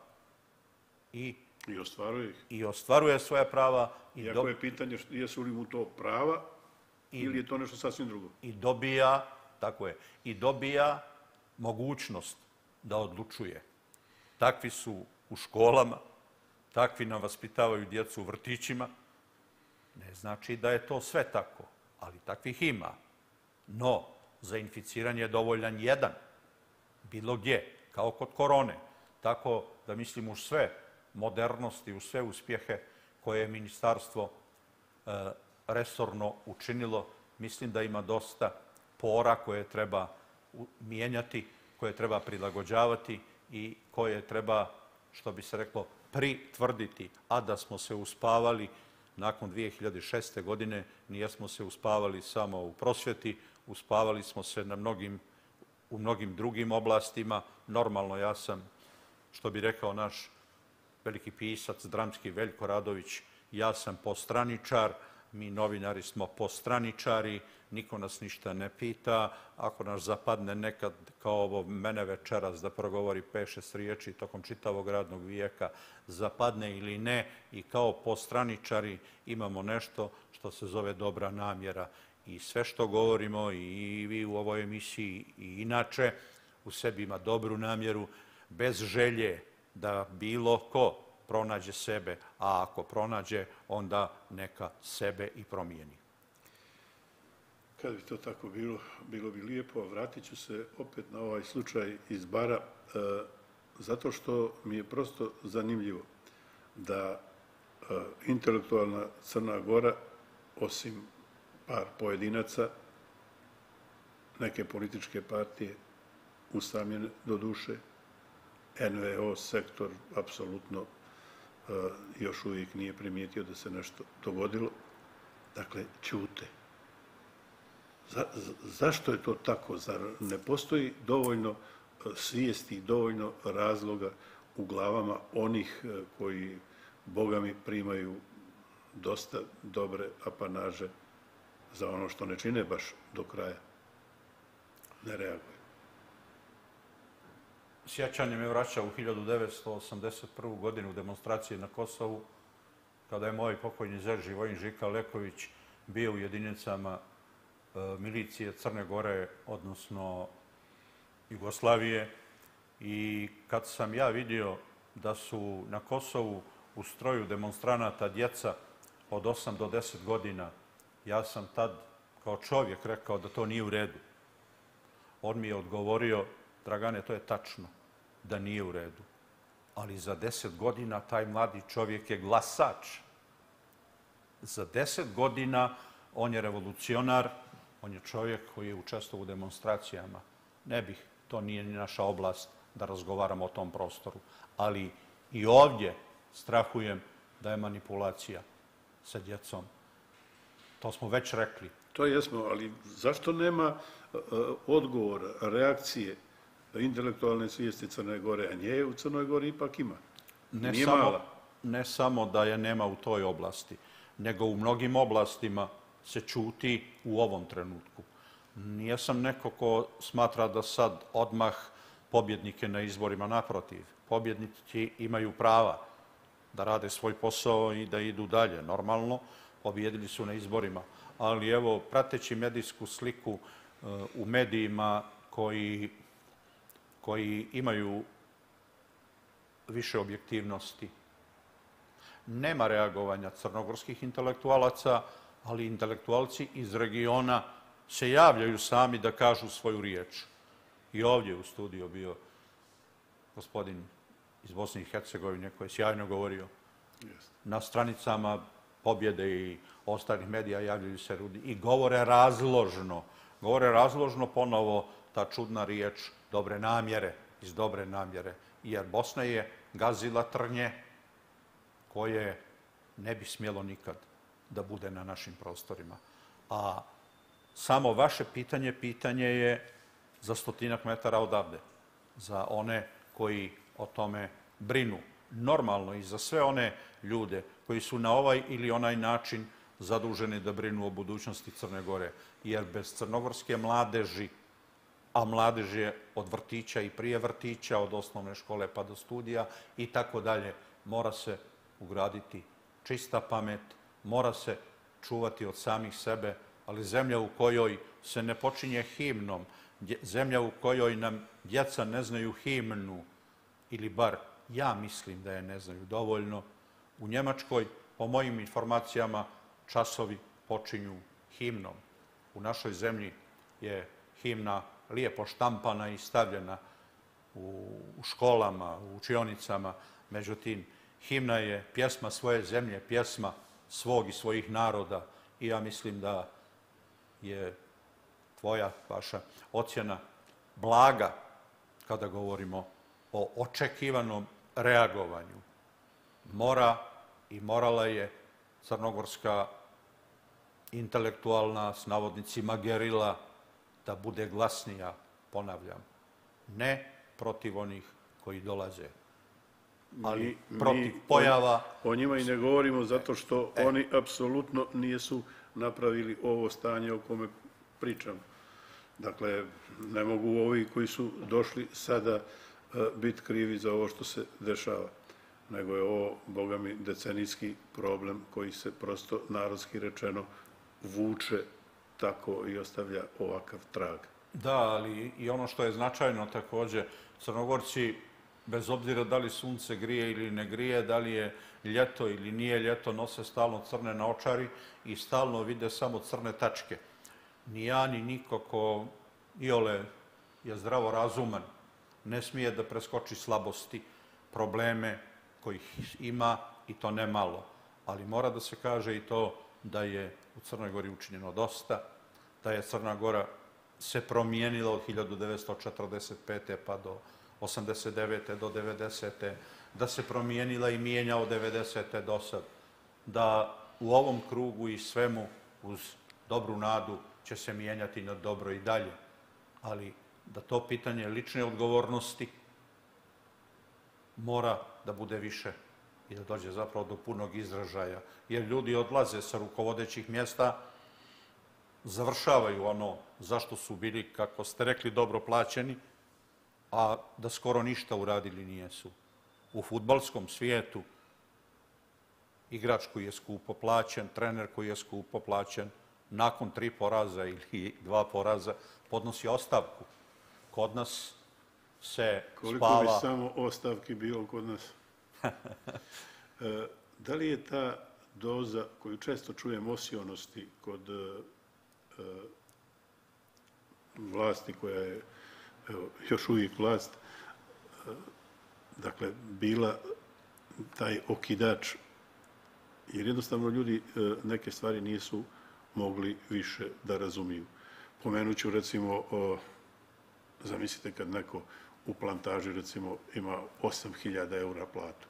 i I ostvaruje ih. I ostvaruje svoja prava. Iako do... je pitanje jesu li mu to prava i, ili je to nešto sasvim drugo. I dobija, tako je, i dobija mogućnost da odlučuje. Takvi su u školama, takvi nam vaspitavaju djecu u vrtićima. Ne znači da je to sve tako, ali takvih ima. No, za inficiranje je dovoljan jedan, bilo gdje, kao kod korone. Tako da mislim u sve modernosti, u sve uspjehe koje je ministarstvo e, resorno učinilo, mislim da ima dosta pora koje treba mijenjati, koje treba prilagođavati i koje treba, što bi se reklo, pritvrditi. A da smo se uspavali nakon dvije hiljade šeste. godine, nijesmo se uspavali samo u prosvjeti, uspavali smo se na mnogim, u mnogim drugim oblastima. Normalno, ja sam što bi rekao naš veliki pisac, dramski Veljko Radović, ja sam postraničar, mi novinari smo postraničari, niko nas ništa ne pita, ako nas zapadne nekad kao ovo mene večeras da progovori pet šest riječi tokom čitavog radnog vijeka, zapadne ili ne, i kao postraničari imamo nešto što se zove dobra namjera. I sve što govorimo, i vi u ovoj emisiji i inače, u sebi ima dobru namjeru, bez želje da bilo ko pronađe sebe, a ako pronađe, onda neka sebe i promijeni. Kad bi to tako bilo, bilo bi lijepo, a vratit ću se opet na ovaj slučaj iz Bara, e, zato što mi je prosto zanimljivo da e, intelektualna Crna Gora, osim par pojedinaca, neke političke partije, usamljene do duše, en ve o sektor apsolutno uh, još uvijek nije primijetio da se nešto dogodilo. Dakle, ćute. Za, za, zašto je to tako? Zar ne postoji dovoljno svijesti i dovoljno razloga u glavama onih koji, Boga mi, primaju dosta dobre apanaže za ono što ne čine baš do kraja? Ne reaguje. Sjećanje me vraća u hiljadu devetsto osamdeset prvu. godinu demonstracije na Kosovu, kada je moj pokojni zet Živojin Žika Leković bio u jedinicama e, milicije Crne Gore, odnosno Jugoslavije, i kad sam ja vidio da su na Kosovu u stroju demonstranata djeca od osam do deset godina, ja sam tad kao čovjek rekao da to nije u redu. On mi je odgovorio: Dragane, to je tačno da nije u redu, ali za deset godina taj mladi čovjek je glasač. Za deset godina on je revolucionar, on je čovjek koji je učestvovao u demonstracijama. Ne bih, to nije ni naša oblast da razgovaramo o tom prostoru, ali i ovdje strahujem da je manipulacija sa djecom. To smo već rekli. To jesmo, ali zašto nema uh, odgovora, reakcije intelektualne svijesti Crne Gore, a nje u Crnoj Gori ipak ima. Ne Nije samo, mala. ne samo da je nema u toj oblasti, nego u mnogim oblastima se ćuti u ovom trenutku. Nijesam neko ko smatra da sad odmah pobjednike na izborima, naprotiv. Pobjednici imaju prava da rade svoj posao i da idu dalje. Normalno, pobjedili su na izborima. Ali evo, prateći medijsku sliku uh, u medijima koji, koji imaju više objektivnosti, nema reagovanja crnogorskih intelektualaca, ali intelektualci iz regiona se javljaju sami da kažu svoju riječ. I ovdje u studiju bio gospodin iz Bosne i Hercegovine koji je sjajno govorio. Jeste. Na stranicama Pobjede i ostalih medija javljaju se ljudi i govore razložno. Govore razložno ponovo ta čudna riječ dobre namjere, iz dobre namjere. Jer Bosna je gazila trnje koje ne bi smjelo nikad da bude na našim prostorima. A samo vaše pitanje, pitanje je za stotinak metara odavde. Za one koji o tome brinu. Normalno i za sve one ljude koji su na ovaj ili onaj način zaduženi da brinu o budućnosti Crne Gore. Jer bez crnogorske mladeži, a mladež je od vrtića i prije vrtića, od osnovne škole pa do studija i tako dalje, mora se ugraditi čista pamet, mora se čuvati od samih sebe, ali zemlja u kojoj se ne počinje himnom, zemlja u kojoj nam djeca ne znaju himnu, ili bar ja mislim da je ne znaju dovoljno. U Njemačkoj, po mojim informacijama, časovi počinju himnom. U našoj zemlji je himna lijepo štampana i stavljena u školama, u učionicama. Međutim, himna je pjesma svoje zemlje, pjesma svog i svojih naroda. I ja mislim da je tvoja, vaša ocjena blaga kada govorimo o očekivanom reagovanju. Mora i morala je crnogorska intelektualna, s navodnicima, gerila da bude glasnija, ponavljam, ne protiv onih koji dolaze, ali Mi- protiv mi pojava... O, o njima i ne govorimo zato što E. oni apsolutno nisu napravili ovo stanje o kome pričam. Dakle, ne mogu ovi koji su došli sada biti krivi za ovo što se dešava, nego je ovo, boga mi, decenijski problem koji se prosto, narodski rečeno, vuče tako i ostavlja ovakav trag. Da, ali i ono što je značajno također, Crnogorci, bez obzira da li sunce grije ili ne grije, da li je ljeto ili nije ljeto, nose stalno crne naočari i stalno vide samo crne tačke. Ni ja, ni niko ko iole je zdravo razuman, ne smije da preskoči slabosti, probleme kojih ima i to ne malo. Ali mora da se kaže i to da je u Crnoj Gori učinjeno dosta, da je Crna Gora se promijenila od hiljadu devetsto četrdeset pete pa do osamdeset devete do devedesete, da se promijenila i mijenja od devedesete do sad, da u ovom krugu i svemu uz dobru nadu će se mijenjati na dobro i dalje. Ali da to pitanje lične odgovornosti mora da bude više i da dođe zapravo do punog izražaja. Jer ljudi odlaze sa rukovodećih mjesta, završavaju ono zašto su bili, kako ste rekli, dobro plaćeni, a da skoro ništa uradili nijesu. U fudbalskom svijetu igrač koji je skupo plaćen, trener koji je skupo plaćen, nakon tri poraza ili dva poraza podnosi ostavku. Kod nas se Koliko spava... bi samo ostavki bilo kod nas? Da li je ta doza koju često čujem osionosti kod vlasti koja je evo, još uvijek vlast, dakle, bila taj okidač, jer jednostavno ljudi neke stvari nisu mogli više da razumiju. Pomenut ću, recimo, o, zamislite kad neko u plantaži, recimo, ima osam hiljada eura platu.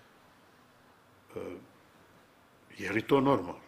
Je li to normalno?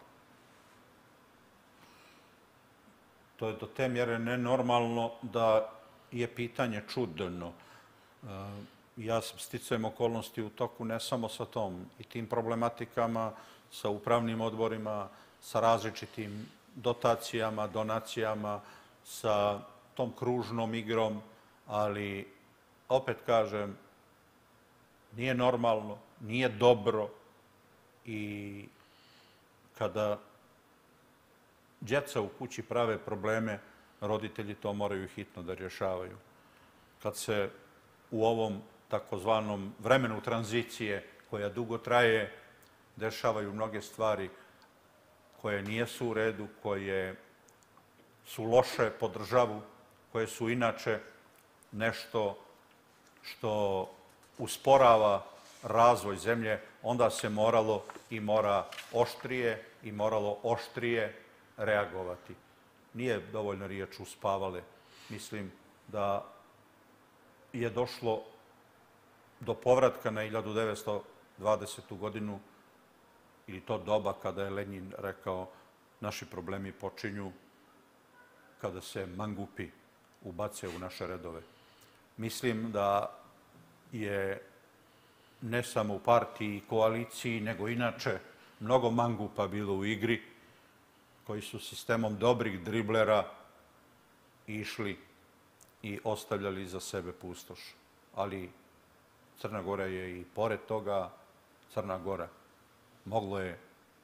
To je do te mjere nenormalno da je pitanje čudno. Ja sam sticajem okolnosti u toku ne samo sa tom i tim problematikama, sa upravnim odborima, sa različitim dotacijama, donacijama, sa tom kružnom igrom, ali opet kažem, nije normalno, nije dobro i kada djeca u kući prave probleme, roditelji to moraju hitno da rješavaju. Kad se u ovom takozvanom vremenu tranzicije, koja dugo traje, dešavaju mnoge stvari koje nijesu u redu, koje su loše po državu, koje su inače nešto što usporava razvoj zemlje, onda se moralo i mora oštrije i moralo oštrije reagovati. Nije dovoljno riječ uspavale. Mislim da je došlo do povratka na hiljadu devetsto dvadesetu godinu ili to doba kada je Lenin rekao naši problemi počinju kada se mangupi ubace u naše redove. Mislim da je ne samo u partiji i koaliciji, nego inače mnogo mangupa bilo u igri koji su sistemom dobrih driblera išli i ostavljali za sebe pustoš. Ali Crna Gora je i pored toga Crna Gora. Moglo je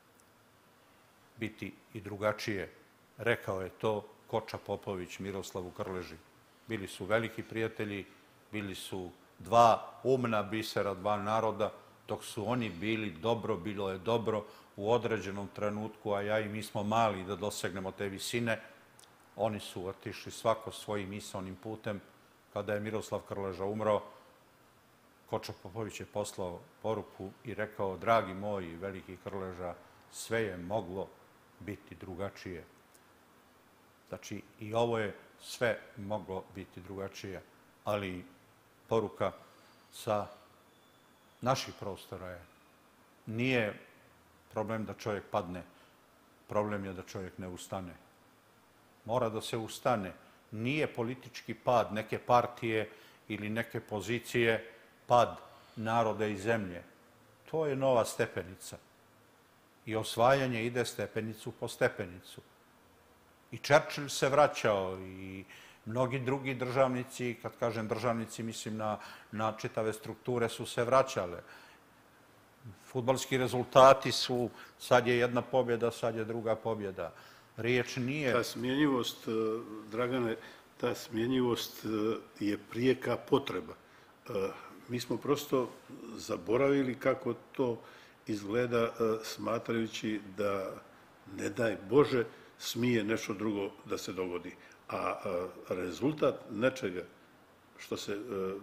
biti i drugačije. Rekao je to Koča Popović Miroslavu Krleži. Bili su veliki prijatelji, bili su dva umna bisera, dva naroda, dok su oni bili dobro, bilo je dobro u određenom trenutku, a ja i mi smo mali da dosegnemo te visine. Oni su otišli svako svojim misaonim putem. Kada je Miroslav Krleža umro, Koča Popović je poslao poruku i rekao, dragi moji veliki Krleža, sve je moglo biti drugačije. Znači, i ovo je sve moglo biti drugačije, ali poruka sa naših prostora je, nije problem da čovjek padne, problem je da čovjek ne ustane. Mora da se ustane. Nije politički pad neke partije ili neke pozicije pad narode i zemlje. To je nova stepenica. I osvajanje ide stepenicu po stepenicu. I Churchill se vraćao i mnogi drugi državnici, kad kažem državnici, mislim na, na čitave strukture, su se vraćale. Fudbalski rezultati su, sad je jedna pobjeda, sad je druga pobjeda. Riječ nije... Ta smjenjivost, Dragane, ta smjenjivost je prijeka potreba. Mi smo prosto zaboravili kako to izgleda, smatrajući da, ne daj Bože, smije nešto drugo da se dogodi. A rezultat nečega što se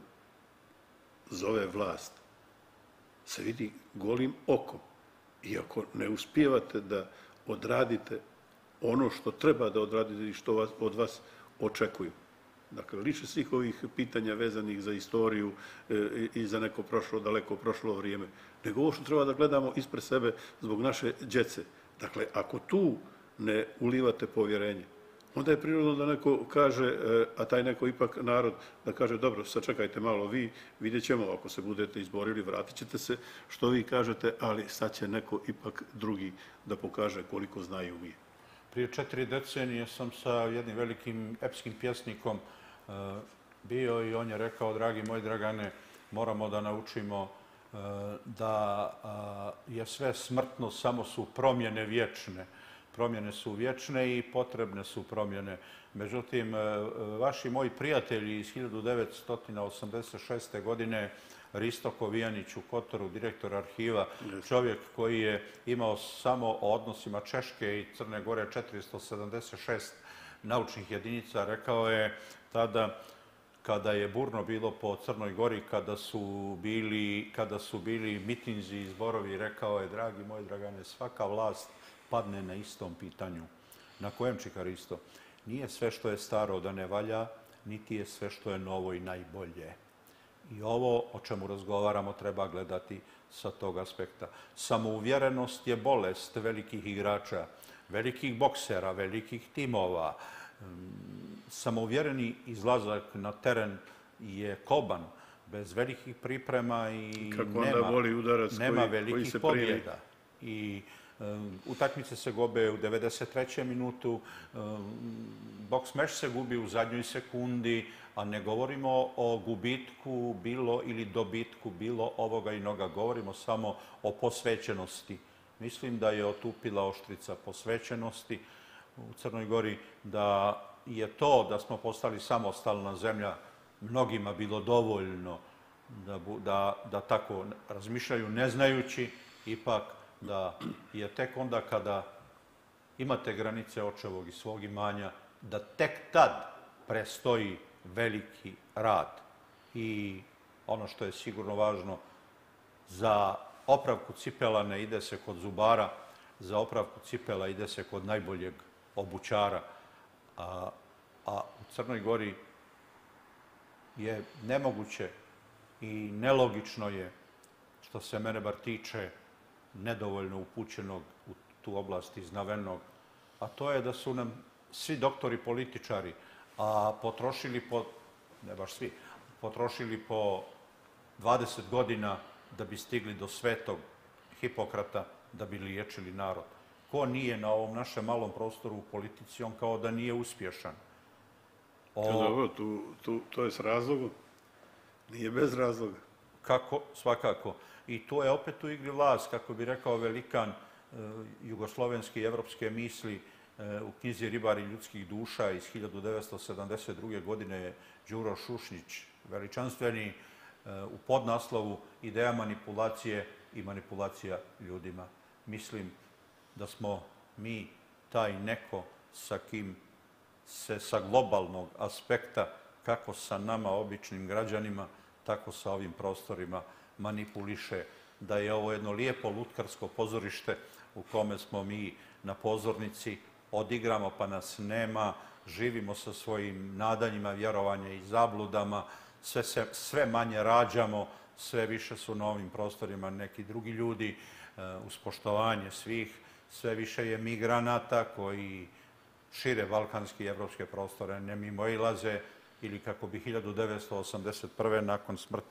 zove vlast se vidi golim okom. I ako ne uspijevate da odradite ono što treba da odradite i što vas, od vas očekuju. Dakle, liše svih ovih pitanja vezanih za istoriju i za neko prošlo, daleko prošlo vrijeme, nego ovo što treba da gledamo ispred sebe zbog naše djece. Dakle, ako tu ne ulivate povjerenje, onda je prirodno da neko kaže, a taj neko ipak narod, da kaže, dobro, sačekajte malo vi, vidjet ćemo, ako se budete izborili, vratit ćete se, što vi kažete, ali sad će neko ipak drugi da pokaže koliko znaju mi. Prije četiri decenije sam sa jednim velikim epskim pjesnikom bio i on je rekao, dragi moj Dragane, moramo da naučimo da je sve smrtno, samo su promjene vječne. Promjene su vječne i potrebne su promjene. Međutim, vaši moji prijatelji iz hiljadu devetsto osamdeset šeste. godine, Risto Kovijanić u Kotoru, direktor arhiva, čovjek koji je imao samo o odnosima Češke i Crne Gore četiristo sedamdeset šest naučnih jedinica, rekao je tada, kada je burno bilo po Crnoj Gori, kada su bili, kada su bili mitinzi i zborovi, rekao je, dragi moj Dragane, svaka vlast padne na istom pitanju. Na kojem, čika Risto? Nije sve što je staro da ne valja, niti je sve što je novo i najbolje. I ovo o čemu razgovaramo treba gledati sa tog aspekta. Samouvjerenost je bolest velikih igrača, velikih boksera, velikih timova. Samouvjereni izlazak na teren je koban, bez velikih priprema i nema, nema velikih pobjeda. I utakmice se gube u devedeset trećem minutu, boks meš se gubi u zadnjoj sekundi, a ne govorimo o gubitku bilo ili dobitku bilo ovoga i noga, govorimo samo o posvećenosti. Mislim da je otupila oštrica posvećenosti u Crnoj Gori, da je to da smo postali samostalna zemlja mnogima bilo dovoljno da, da, da tako razmišljaju, ne znajući ipak da je tek onda kada imate granice očevog i svog imanja, da tek tad prestoji veliki rad. I ono što je sigurno važno, za opravku cipela ne ide se kod zubara, za opravku cipela ide se kod najboljeg obućara. A, a u Crnoj Gori je nemoguće i nelogično je, što se mene bar tiče, nedovoljno upućenog u tu oblast iznavenog, a to je da su nam svi doktori političari, a potrošili po, ne baš svi, potrošili po dvadeset godina da bi stigli do svetog Hipokrata, da bi liječili narod. Ko nije na ovom našem malom prostoru u politici, on kao da nije uspješan. O... Dobro, tu, tu, to je s razlogom, nije bez razloga. Kako? Svakako. I to je opet u igri vlast, kako bi rekao velikan jugoslovenske i evropske misli u knjizi Ribari ljudskih duša iz hiljadu devetsto sedamdeset druge. godine Đuro Šušnjić, veličanstveni, u podnaslovu Ideja manipulacije i manipulacija ljudima. Mislim da smo mi taj neko sa kim se sa globalnog aspekta, kako sa nama, običnim građanima, tako sa ovim prostorima manipuliše, da je ovo jedno lijepo lutkarsko pozorište u kome smo mi na pozornici, odigramo pa nas nema, živimo sa svojim nadanjima, vjerovanja i zabludama, sve, se, sve manje rađamo, sve više su na ovim prostorima neki drugi ljudi, uz poštovanje svih, sve više je migranata koji šire balkanski i evropske prostore, ne mimoilaze, ili kako bi hiljadu devetsto osamdeset prve. nakon smrti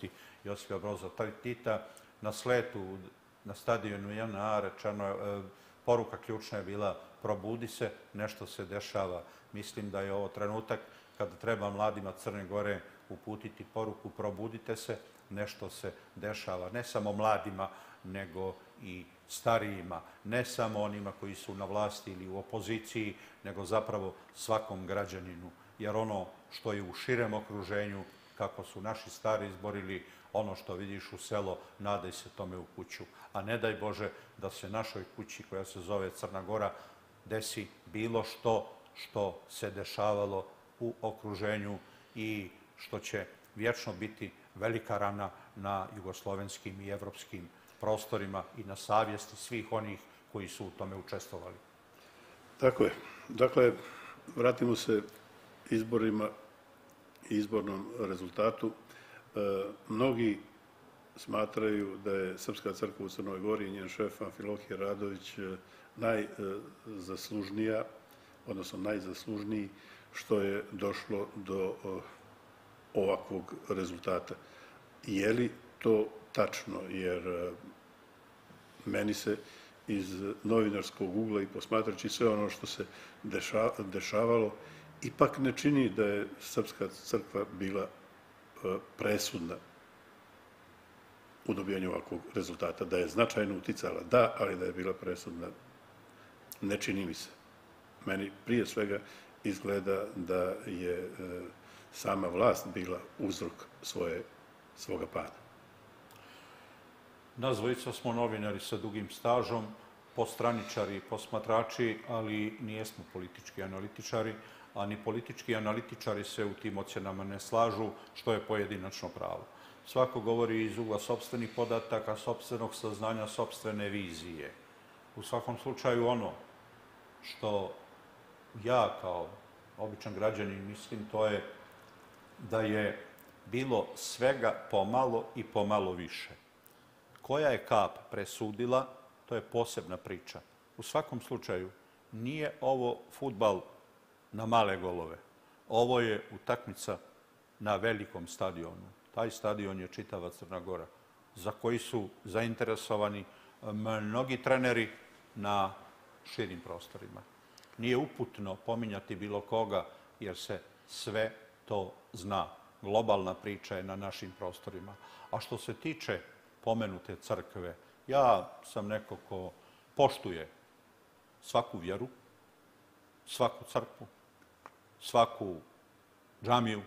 Josipa Broza Tita. Na sletu, na stadionu J N A rečeno, poruka ključna je bila probudi se, nešto se dešava. Mislim da je ovo trenutak kada treba mladima Crne Gore uputiti poruku probudite se, nešto se dešava. Ne samo mladima, nego i starijima, ne samo onima koji su na vlasti ili u opoziciji, nego zapravo svakom građaninu. Jer ono što je u širem okruženju, kako su naši stari izborili, ono što vidiš u selo, nadaj se tome u kuću. A ne daj Bože da se našoj kući, koja se zove Crna Gora, desi bilo što što se dešavalo u okruženju i što će vječno biti velika rana na jugoslovenskim i evropskim prostorima i na savjesti svih onih koji su u tome učestvovali. Tako je. Dakle, vratimo se izborima i izbornom rezultatu. Mnogi smatraju da je Srpska crkva u Crnoj Gori i njen šef Amfilohije Radović najzaslužnija, odnosno najzaslužniji što je došlo do ovakvog rezultata. Je li to tačno? Jer meni se iz novinarskog ugla i posmatrajući sve ono što se dešavalo, ipak ne čini da je Srpska crkva bila presudna u dobijanju ovakvog rezultata, da je značajno uticala, da, ali da je bila presudna, ne čini mi se. Meni prije svega izgleda da je sama vlast bila uzrok svoga pada. Nas dvojica smo novinari sa dugim stažom, postraničari, posmatrači, ali nijesmo politički analitičari, a ni politički analitičari se u tim ocjenama ne slažu, što je pojedinačno pravo. Svako govori iz ugla sopstvenih podataka, sopstvenog saznanja, sopstvene vizije. U svakom slučaju ono što ja kao običan građanin mislim, to je da je bilo svega pomalo i pomalo više. Koja je kap presudila, to je posebna priča. U svakom slučaju, nije ovo fudbal na male golove. Ovo je utakmica na velikom stadionu. Taj stadion je čitava Crna Gora, za koji su zainteresovani mnogi treneri na širim prostorima. Nije uputno pominjati bilo koga, jer se sve to zna. Globalna priča je na našim prostorima. A što se tiče pomenute crkve, ja sam neko ko poštuje svaku vjeru, svaku crkvu, svaku džamiju,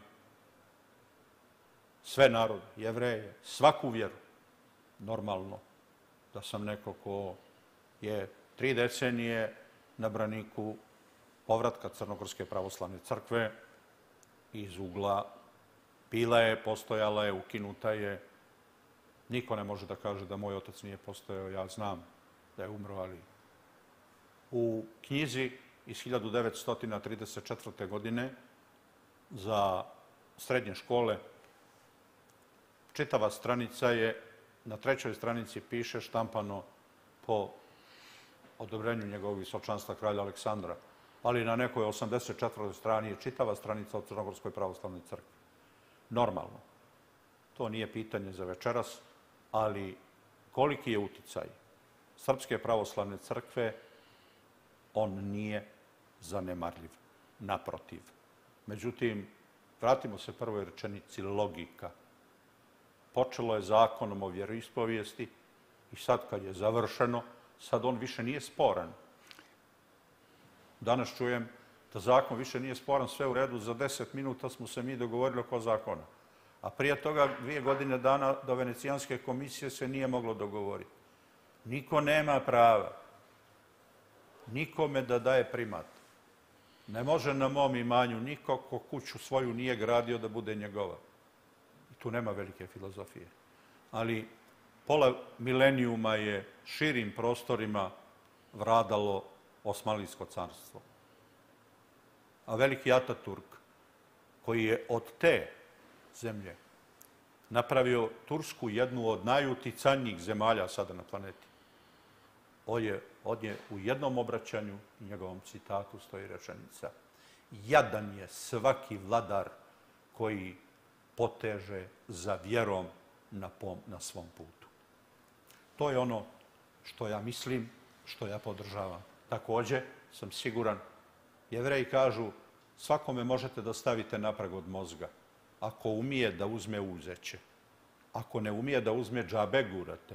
sve narode, Jevreje, svaku vjeru. Normalno da sam neko ko je tri decenije na braniku povratka Crnogorske pravoslavne crkve iz ugla. Bila je, postojala je, ukinuta je. Niko ne može da kaže da moj otac nije postojao. Ja znam da je umro, ali u knjizi iz hiljadu devetsto trideset četvrte. godine za srednje škole čitava stranica je, na trećoj stranici piše štampano po odobrenju njegovog visočanstva kralja Aleksandra, ali na nekoj osamdeset četvrtoj strani je čitava stranica o Crnogorskoj pravoslavnoj crkvi. Normalno. To nije pitanje za večeras, ali koliki je uticaj Srpske pravoslavne crkve, on nije zanemarljiv. Naprotiv. Međutim, vratimo se prvoj rečenici, logika. Počelo je zakonom o vjeroispovijesti i sad kad je završeno, sad on više nije sporan. Danas čujem da zakon više nije sporan, sve u redu, za deset minuta smo se mi dogovorili oko zakona. A prije toga dvije godine dana do Venecijanske komisije se nije moglo dogovoriti. Niko nema prava nikome da daje primat. Ne može na mom imanju niko ko kuću svoju nije gradio da bude njegova. I tu nema velike filozofije. Ali pola milenijuma je širim prostorima vladalo Osmanlijsko carstvo. A veliki Ataturk, koji je od te zemlje napravio Tursku jednu od najuticajnijih zemalja sada na planeti, on je, on je u jednom obraćanju i njegovom citatu stoji rečenica: jadan je svaki vladar koji poteže za vjerom na, pom, na svom putu. To je ono što ja mislim, što ja podržavam. Također sam siguran, Jevreji kažu, svakome možete da stavite naprag od mozga. Ako umije da uzme, uzeće. Ako ne umije da uzme, džabe gurate.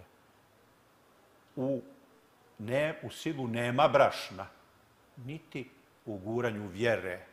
U, ne, u silu nema brašna, niti u guranju vjere.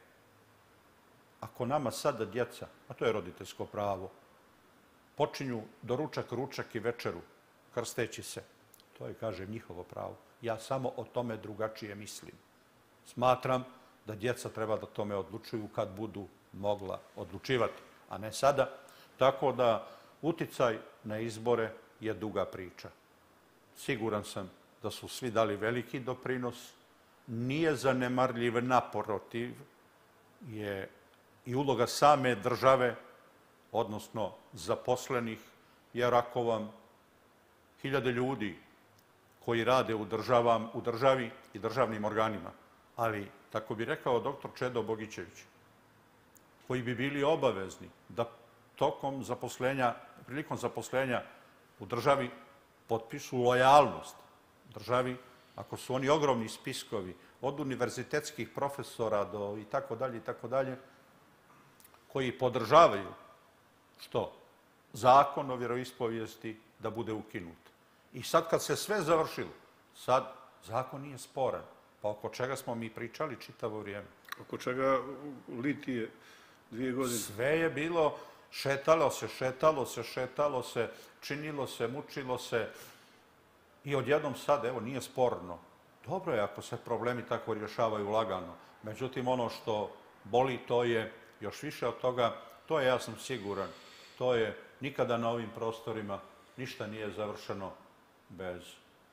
Ako nama sada djeca, a to je roditeljsko pravo, počinju doručak, ručak i večeru, krsteći se, to je, kažem, njihovo pravo. Ja samo o tome drugačije mislim. Smatram da djeca treba da tome odlučuju kad budu mogla odlučivati, a ne sada. Tako da uticaj na izbore je duga priča. Siguran sam da su svi dali veliki doprinos. Nije zanemarljiv, naprotiv, je i uloga same države, odnosno zaposlenih, jer ako vam hiljade ljudi koji rade u, državam, u državi i državnim organima, ali, tako bi rekao doktor Čedo Bogićević, koji bi bili obavezni da tokom zaposlenja, prilikom zaposlenja u državi potpišu lojalnost državi, ako su oni ogromni spiskovi, od univerzitetskih profesora do i tako dalje i tako dalje, koji podržavaju što? Zakon o vjeroispovijesti da bude ukinut. I sad kad se sve završilo, sad zakon nije sporan. Pa oko čega smo mi pričali čitavo vrijeme? Oko čega litije dvije godine? Sve je bilo, šetalo se, šetalo se, šetalo se, činilo se, mučilo se i odjednom sad, evo, nije sporno. Dobro je ako se problemi tako rješavaju lagano. Međutim, ono što boli, to je još više od toga, to je, ja sam siguran, to je nikada na ovim prostorima ništa nije završeno bez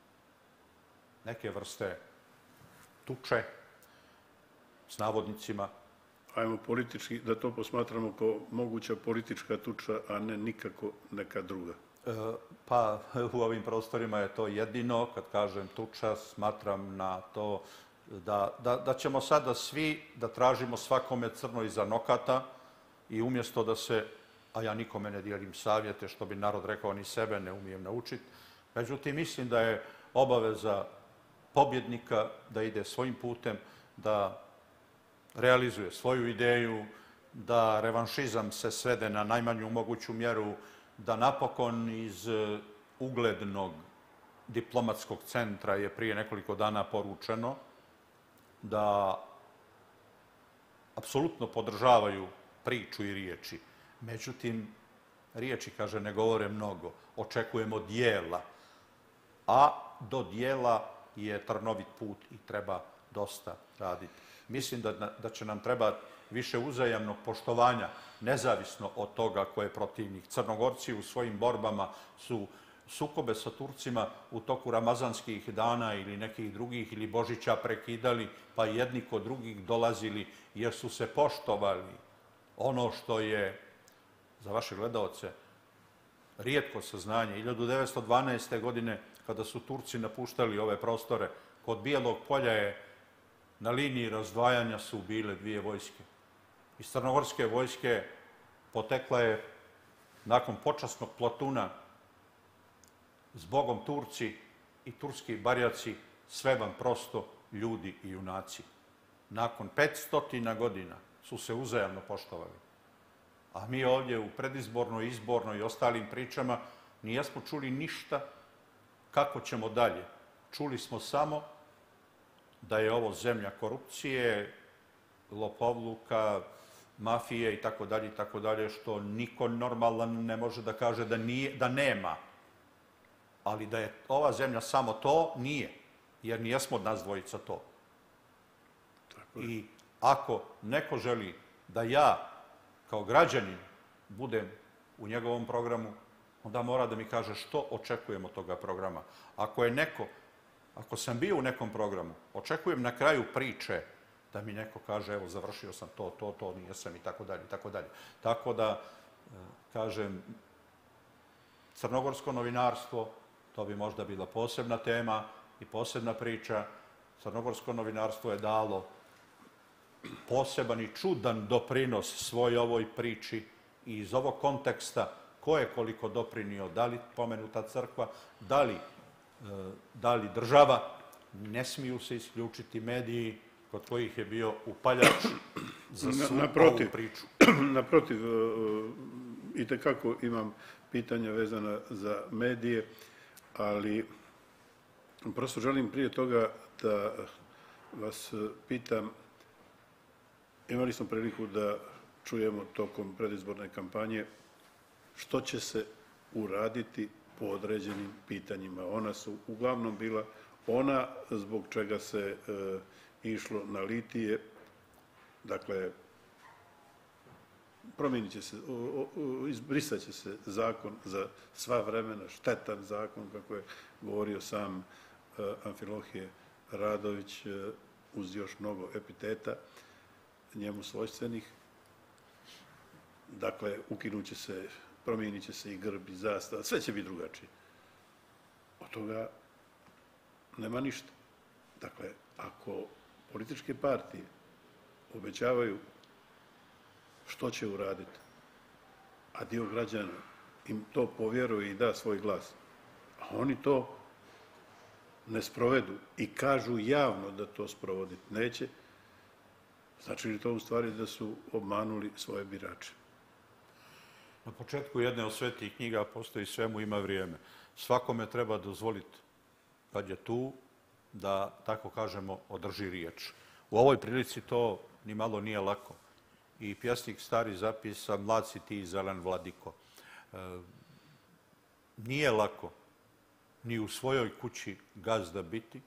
neke vrste tuče, s navodnicima. Ajmo politički, da to posmatramo kao moguća politička tuča, a ne nikako neka druga. E, pa u ovim prostorima je to jedino, kad kažem tuča, smatram na to da, da, da ćemo sada svi da tražimo svakome crno iza nokata i umjesto da se, a ja nikome ne dijelim savjete, što bi narod rekao, ni sebe ne umijem naučiti, međutim mislim da je obaveza pobjednika da ide svojim putem, da realizuje svoju ideju, da revanšizam se svede na najmanju moguću mjeru, da napokon iz uglednog diplomatskog centra je prije nekoliko dana poručeno da apsolutno podržavaju priču i riječi. Međutim, riječi, kaže, ne govore mnogo. Očekujemo dijela, a do dijela je trnovit put i treba dosta raditi. Mislim da, da će nam trebati više uzajamnog poštovanja, nezavisno od toga ko je protivnik. Crnogorci u svojim borbama su sukobe sa Turcima u toku ramazanskih dana ili nekih drugih ili Božića prekidali, pa jedni kod drugih dolazili jer su se poštovali. Ono što je, za vaše gledaoce, rijetko saznanje. hiljadu devetsto dvanaeste. godine, kada su Turci napuštali ove prostore, kod Bijelog polja je na liniji razdvajanja su bile dvije vojske. Iz crnogorske vojske potekla je, nakon počasnog platuna, zbogom Turci i turski barjaci, sve vam prosto ljudi i junaci. Nakon petstotina godina su se uzajamno poštovali. A mi ovdje u predizbornoj, izbornoj i ostalim pričama nijesmo čuli ništa kako ćemo dalje. Čuli smo samo da je ovo zemlja korupcije, lopovluka, mafije i tako dalje i tako dalje, što niko normalan ne može da kaže da nije, da nema. Ali da je ova zemlja samo to, nije, jer nijesmo od nas dvojica to. I ako neko želi da ja kao građanin budem u njegovom programu, onda mora da mi kaže što očekujem od toga programa. Ako je neko, ako sam bio u nekom programu, očekujem na kraju priče da mi neko kaže, evo, završio sam to, to, to, nijesam i tako dalje, i tako dalje. Tako da, kažem, crnogorsko novinarstvo, to bi možda bila posebna tema i posebna priča. Crnogorsko novinarstvo je dalo poseban i čudan doprinos svoj ovoj priči i iz ovog konteksta ko je koliko doprinio, da li pomenuta crkva, da li, da li država. Ne smiju se isključiti mediji kod kojih je bio upaljač za svu ovu priču. Naprotiv, itekako imam pitanja vezana za medije, ali prosto želim prije toga da vas pitam, imali smo priliku da čujemo tokom predizborne kampanje što će se uraditi po određenim pitanjima. Ona su uglavnom bila ona zbog čega se išlo na litije, dakle, promijenit će se, izbrisat će se zakon za sva vremena, štetan zakon, kako je govorio sam Amfilohije Radović, uz još mnogo epiteta njemu svojstvenih. Dakle, ukinut će se, promijenit će se i grb i zastava, sve će biti drugačije. Od toga nema ništa. Dakle, ako političke partije obećavaju što će uraditi, a dio građana im to povjeruje i da svoj glas, a oni to ne sprovedu i kažu javno da to sprovoditi neće, znači li to u stvari da su obmanuli svoje birače? Na početku jedne od svetih knjiga postoji svemu ima vrijeme. Svakome treba dozvoliti kad je tu da, tako kažemo, održi riječ. U ovoj prilici to ni malo nije lako. I pjesnik stari zapisa Mlad si ti zelen vladiko. E, nije lako ni u svojoj kući gazda biti,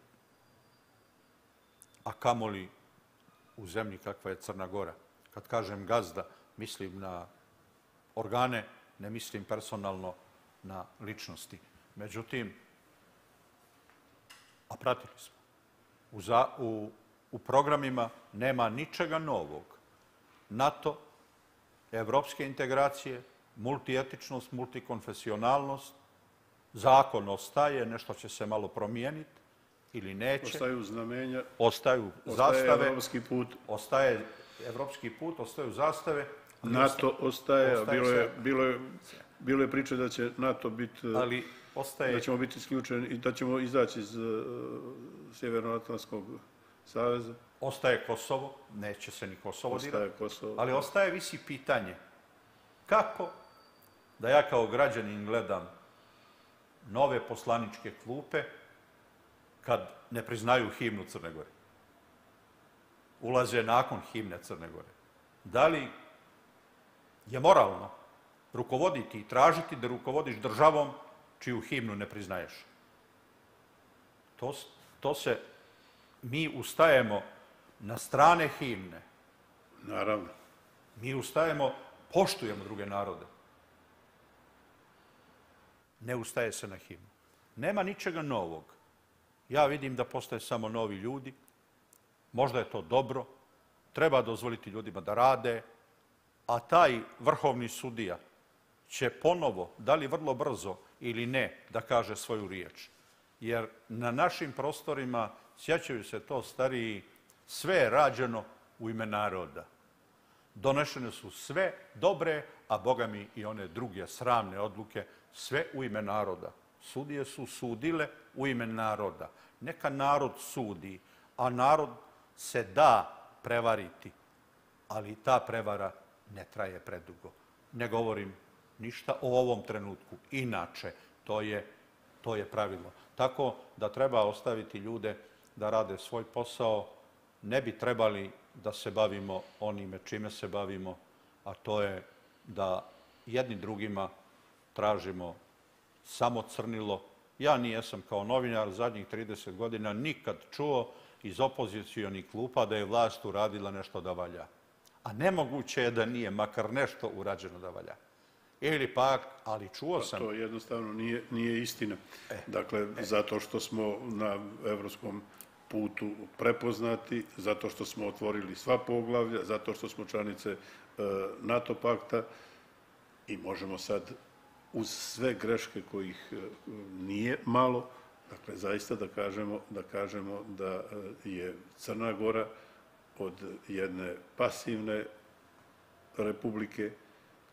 a kamoli u zemlji kakva je Crna Gora. Kad kažem gazda, mislim na organe, ne mislim personalno na ličnosti. Međutim, a pratili smo, u, za, u, u programima nema ničega novog. NATO, evropske integracije, multietičnost, multikonfesionalnost, zakon ostaje, nešto će se malo promijeniti ili neće. Ostaju znamenja, ostaju ostaje zastave, evropski put. Ostaje evropski put, ostaju zastave. NATO ostaje, ostaje bilo, je, bilo, je, bilo je priče da će NATO biti, ali ostaje, da ćemo biti isključeni i da ćemo izaći iz uh, Sjevernoatlantskog saveza. Ostaje Kosovo, neće se ni Kosovo dirati. Ostaje Kosovo. Ali ostaje visi pitanje kako da ja kao građanin gledam nove poslaničke klupe kad ne priznaju himnu Crne Gore. Ulaze nakon himne Crne Gore. Da li je moralno rukovoditi i tražiti da rukovodiš državom čiju himnu ne priznaješ? To, to se, mi ustajemo na strane himne. Naravno. Mi ustajemo, poštujemo druge narode. Ne ustaje se na himnu. Nema ničega novog. Ja vidim da postoje samo novi ljudi. Možda je to dobro. Treba dozvoliti ljudima da rade. A taj vrhovni sudija će ponovo, da li vrlo brzo ili ne, da kaže svoju riječ. Jer na našim prostorima, sjećaju se to stariji, sve je rađeno u ime naroda. Donešene su sve dobre, a Boga mi i one druge sramne odluke, sve u ime naroda. Sudije su sudile u ime naroda. Neka narod sudi, a narod se da prevariti, ali ta prevara ne traje predugo. Ne govorim ništa o ovom trenutku. Inače, to je, to je pravilo. Tako da treba ostaviti ljude da rade svoj posao. Ne bi trebali da se bavimo onime čime se bavimo, a to je da jedni drugima tražimo samo crnilo. Ja nijesam kao novinar zadnjih trideset godina nikad čuo iz opozicijonih klupa da je vlast uradila nešto da valja. A nemoguće je da nije makar nešto urađeno da valja. Ili pak, ali čuo sam... Pa to jednostavno nije, nije istina. E, dakle, e. zato što smo na evropskom putu prepoznati, zato što smo otvorili sva poglavlja, zato što smo članice e, NATO pakta i možemo sad uz sve greške kojih nije malo, dakle, zaista da kažemo, da kažemo da je Crna Gora od jedne pasivne republike koja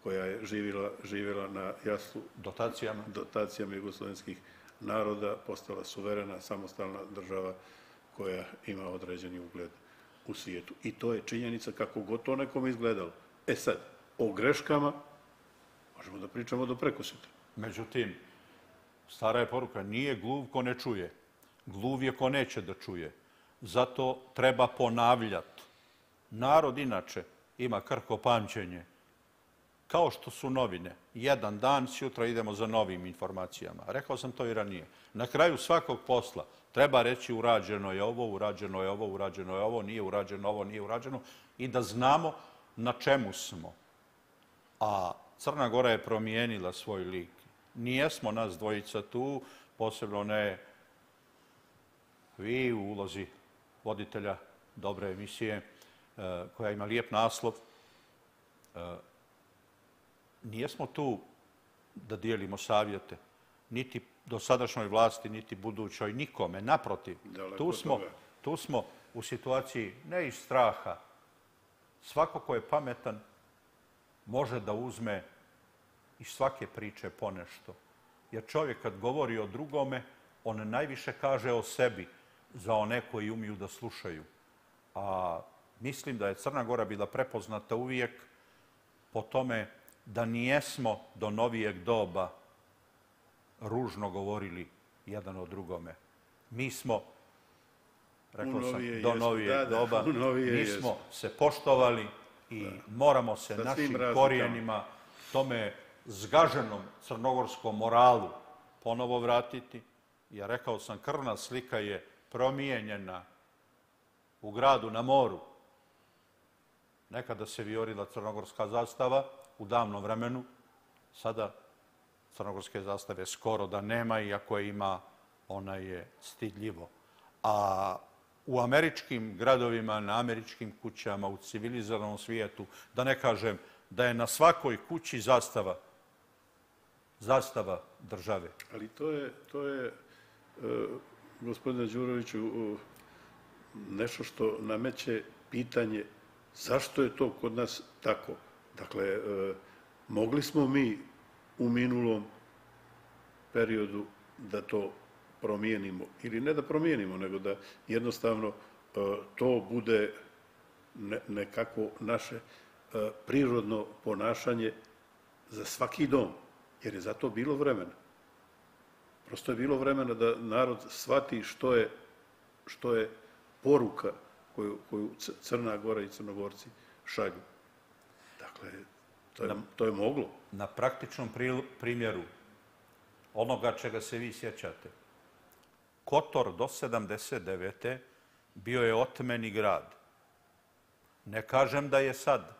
koja je živjela, živjela na jaslu Dotacijama. dotacijama jugoslovenskih naroda, postala suverena, samostalna država koja ima određeni ugled u svijetu. I to je činjenica kako god to nekom izgledalo. E sad, o greškama možemo da pričamo do prekosutra. Međutim, stara je poruka, nije gluv ko ne čuje. Gluv je ko neće da čuje. Zato treba ponavljati. Narod inače ima krhko pamćenje. Kao što su novine. Jedan dan, sutra idemo za novim informacijama. Rekao sam to i ranije. Na kraju svakog posla treba reći urađeno je ovo, urađeno je ovo, urađeno je ovo, nije urađeno ovo, nije urađeno. I da znamo na čemu smo. A Crna Gora je promijenila svoj lik. Nijesmo nas dvojica tu, posebno ne vi u ulozi voditelja dobre emisije koja ima lijep naslov. Nijesmo tu da dijelimo savjete, niti dosadašnjoj vlasti, niti budućoj, nikome. Naprotiv, tu smo, tu smo u situaciji ne iz straha. Svako ko je pametan može da uzme iz svake priče ponešto. Jer čovjek kad govori o drugome, on najviše kaže o sebi za one koji umiju da slušaju. A mislim da je Crna Gora bila prepoznata uvijek po tome da nijesmo do novijeg doba ružno govorili jedan o drugome. Mi smo, rekao sam, do novijeg doba, mi smo se poštovali i moramo se našim korijenima, tome zgaženom crnogorskom moralu ponovo vratiti. Ja rekao sam, krvna slika je promijenjena u gradu na moru. Nekada se vijorila crnogorska zastava u davnom vremenu. Sada crnogorske zastave skoro da nema, iako je ima, ona je stidljivo. A u američkim gradovima, na američkim kućama, u civilizovanom svijetu, da ne kažem da je na svakoj kući zastava, zastava države. Ali to je, to je gospodine Đuroviću, nešto što nameće pitanje zašto je to kod nas tako. Dakle, mogli smo mi u minulom periodu da to promijenimo. Ili ne da promijenimo, nego da jednostavno to bude nekako naše prirodno ponašanje za svaki dom. Jer je za to bilo vremena. Prosto je bilo vremena da narod shvati što je, što je poruka koju, koju Crna Gora i Crnogorci šalju. Dakle, to je, to je moglo. Na praktičnom primjeru onoga čega se vi sjećate, Kotor do sedamdeset devete bio je otmeni grad. Ne kažem da je sad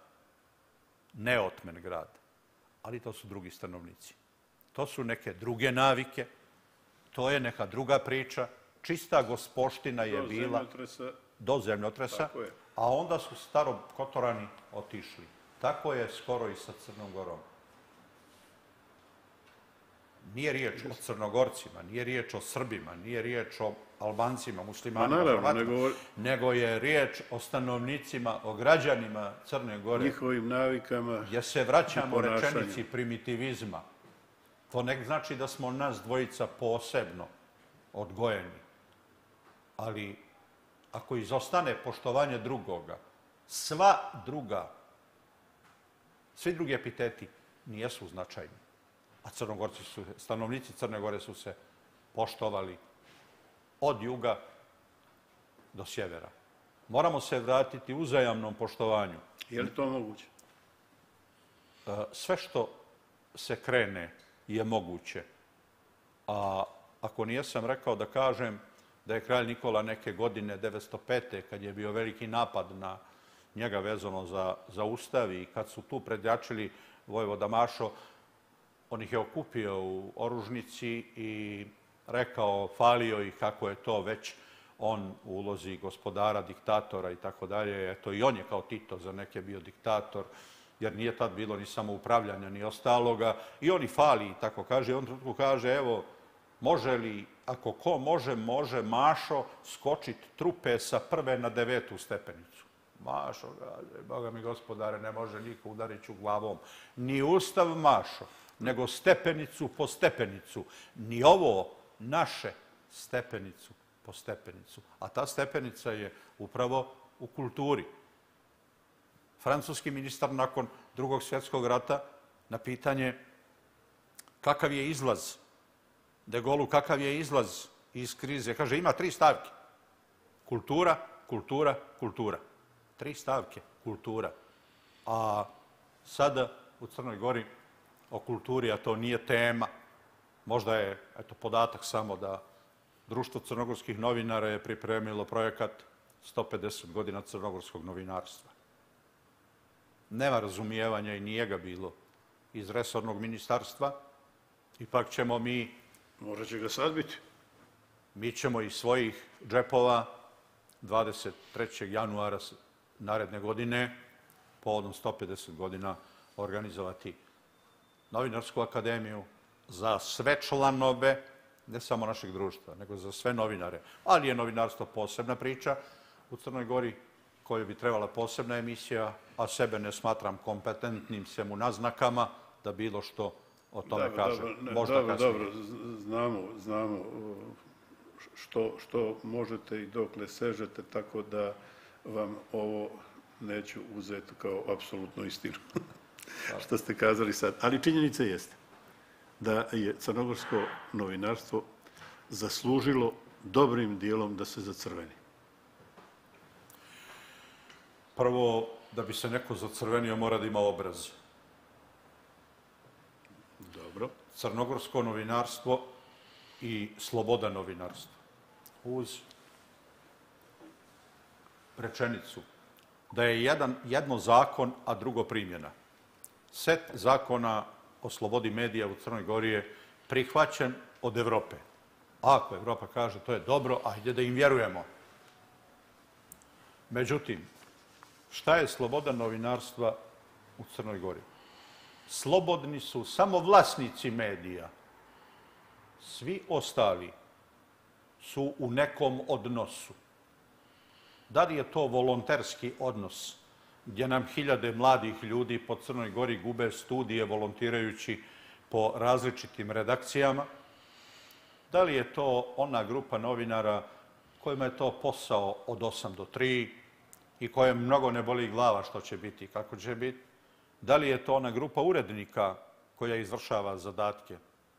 neotmen grad, ali to su drugi stanovnici. To su neke druge navike, to je neka druga priča. Čista gospoština je bila do zemljotresa, a onda su starokotorani otišli. Tako je skoro i sa Crnom Gorom. Nije riječ o Crnogorcima, nije riječ o Srbima, nije riječ o Albancima, muslimanima, Hrvatima, nego je riječ o stanovnicima, o građanima Crne Gore. Njihovim navikama. Gdje se vraćamo rečenici primitivizma. To ne znači da smo nas dvojica posebno odgojeni. Ali ako izostane poštovanje drugoga, sva druga, svi drugi epiteti nijesu značajni. A Crnogorci su, stanovnici Crne Gore su se poštovali od juga do sjevera. Moramo se vratiti uzajamnom poštovanju. Je li to moguće? Sve što se krene je moguće. A ako nijesam rekao da kažem da je kralj Nikola neke godine devetsto pete. kad je bio veliki napad na njega vezano za, za ustav i kad su tu predjačili vojvoda Mašo, on ih je okupio u Oružnici i rekao, falio ih kako je to već on u ulozi gospodara, diktatora i tako dalje. Eto, i on je kao Tito za neke bio diktator, jer nije tad bilo ni samoupravljanja, ni ostaloga. I oni fali, i tako kaže. I on trenutku kaže, evo, može li, ako ko može, može Mašo skočiti trupe sa prve na devetu stepenicu. Mašo, Boga mi gospodare, ne može niko udarit ću glavom. Ni Ustav, Mašo, nego stepenicu po stepenicu. Ni ovo naše stepenicu po stepenicu. A ta stepenica je upravo u kulturi. Francuski ministar nakon Drugog svjetskog rata na pitanje kakav je izlaz, De Gauleu kakav je izlaz iz krize, kaže ima tri stavke. Kultura, kultura, kultura. Tri stavke, kultura. A sada u Crnoj Gori o kulturi, a to nije tema, možda je eto, podatak samo da Društvo crnogorskih novinara je pripremilo projekat sto pedeset godina crnogorskog novinarstva. Nema razumijevanja i nije ga bilo iz resornog ministarstva. Ipak ćemo mi... Možda će ga sad biti. Mi ćemo iz svojih džepova dvadeset trećeg januara naredne godine, povodom sto pedeset godina, organizovati novinarsku akademiju za sve članove, ne samo našeg društva, nego za sve novinare. Ali je novinarstvo posebna priča u Crnoj Gori, koju bi trebala posebna emisija, a sebe ne smatram kompetentnim sem u naznakama da bilo što o tome kaže. Dobro, dobro, znamo, znamo što, što možete i dokle sežete, tako da vam ovo neću uzeti kao apsolutnu istinu, što ste kazali sad. Ali činjenica jeste da je crnogorsko novinarstvo zaslužilo dobrim dijelom da se zacrveni. Prvo, da bi se neko zacrvenio, mora da ima obraz. Dobro. Crnogorsko novinarstvo i sloboda novinarstva. Uz rečenicu da je jedan, jedno zakon, a drugo primjena. Set zakona o slobodi medija u Crnoj Gori je prihvaćen od Evrope. Ako Evropa kaže to je dobro, ajde da im vjerujemo. Međutim, šta je sloboda novinarstva u Crnoj Gori? Slobodni su samo vlasnici medija. Svi ostali su u nekom odnosu. Da li je to volonterski odnos, gdje nam hiljade mladih ljudi po Crnoj Gori gube studije volontirajući po različitim redakcijama? Da li je to ona grupa novinara kojima je to posao od osam do tri i koje mnogo ne boli glava što će biti i kako će biti? Da li je to ona grupa urednika koja izvršava zadatke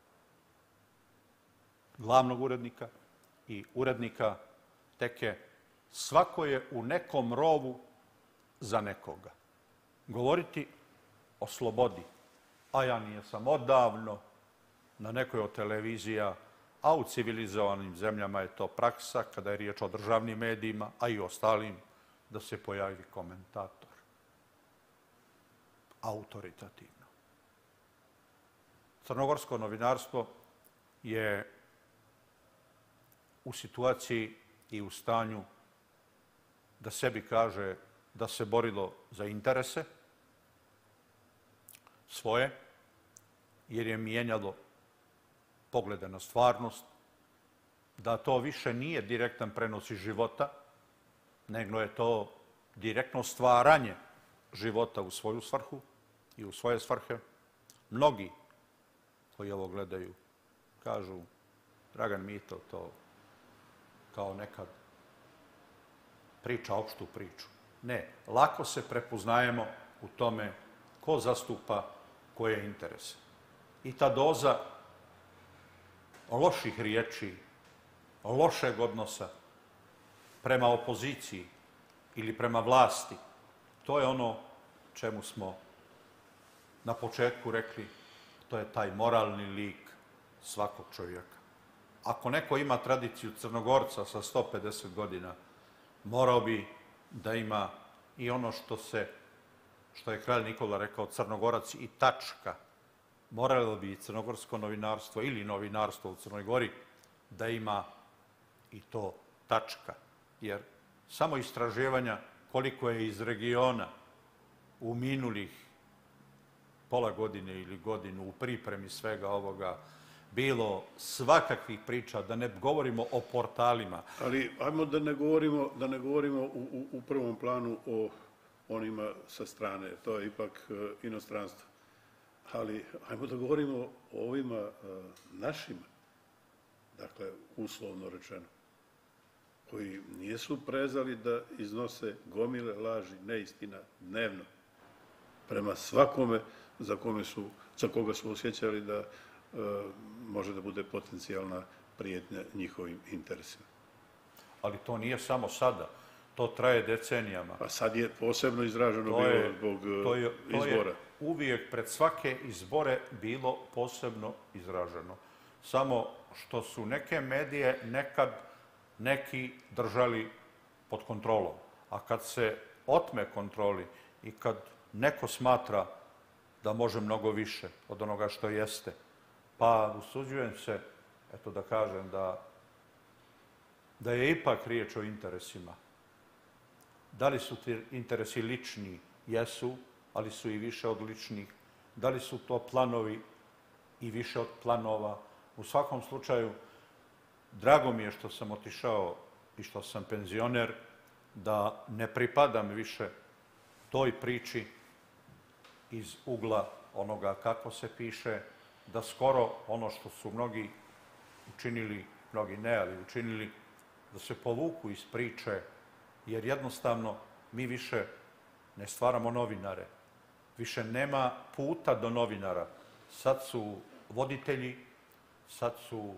glavnog urednika i urednika teke? Svako je u nekom rovu za nekoga. Govoriti o slobodi, a ja nije sam odavno na nekoj od televizija, a u civilizovanim zemljama je to praksa kada je riječ o državnim medijima, a i ostalim, da se pojavi komentator. Autoritativno. Crnogorsko novinarstvo je u situaciji i u stanju da sebi kaže da se borilo za interese svoje, jer je mijenjalo poglede na stvarnost, da to više nije direktan prenos iz života, nego je to direktno stvaranje života u svoju svrhu i u svoje svrhe. Mnogi koji ovo gledaju kažu Dragan Mito to kao nekad priča opštu priču. Ne, lako se prepoznajemo u tome ko zastupa koje interese. I ta doza loših riječi, lošeg odnosa prema opoziciji ili prema vlasti, to je ono čemu smo na početku rekli, to je taj moralni lik svakog čovjeka. Ako neko ima tradiciju Crnogorca sa sto pedeset godina, morao bi da ima i ono što se, što je kralj Nikola rekao, Crnogorac i tačka. Moralo bi i crnogorsko novinarstvo ili novinarstvo u Crnoj Gori da ima i to tačka. Jer samo istraživanja koliko je iz regiona u minulih pola godine ili godinu u pripremi svega ovoga bilo svakakvih priča, da ne govorimo o portalima. Ali ajmo da ne govorimo, da ne govorimo u, u, u prvom planu o onima sa strane, to je ipak uh, inostranstvo. Ali ajmo da govorimo o ovima uh, našima, dakle, uslovno rečeno, koji nisu prezali da iznose gomile laži, neistina dnevno prema svakome za, kome su, za koga su osjećali da uh, može da bude potencijalna prijetnja njihovim interesima. Ali to nije samo sada. To traje decenijama. A sad je posebno izraženo bilo je, zbog to je, to izbora. Je uvijek pred svake izbore bilo posebno izraženo. Samo što su neke medije nekad neki držali pod kontrolom. A kad se otme kontroli i kad neko smatra da može mnogo više od onoga što jeste, pa usuđujem se, eto da kažem, da, da je ipak riječ o interesima. Da li su ti interesi lični? Jesu, ali su i više od ličnih. Da li su to planovi i više od planova? U svakom slučaju, drago mi je što sam otišao i što sam penzioner, da ne pripadam više toj priči iz ugla onoga kako se piše, da skoro ono što su mnogi učinili, mnogi ne, ali učinili, da se povuku iz priče, jer jednostavno mi više ne stvaramo novinare. Više nema puta do novinara. Sad su voditelji, sad su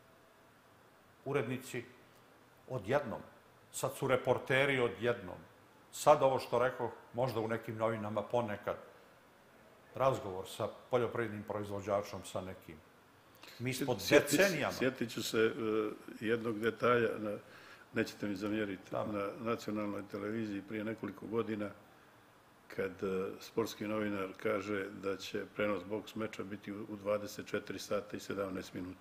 urednici odjednom. Sad su reporteri odjednom. Sad ovo što rekao, možda u nekim novinama ponekad, razgovor sa poljoprivrednim proizvođačom, sa nekim. Mi smo decenijama. Sjetit ću se uh, jednog detalja, na, nećete mi zamjeriti, da. Na nacionalnoj televiziji prije nekoliko godina, kad uh, sportski novinar kaže da će prenos boks meča biti u dvadeset četiri sata i sedamnaest minuta.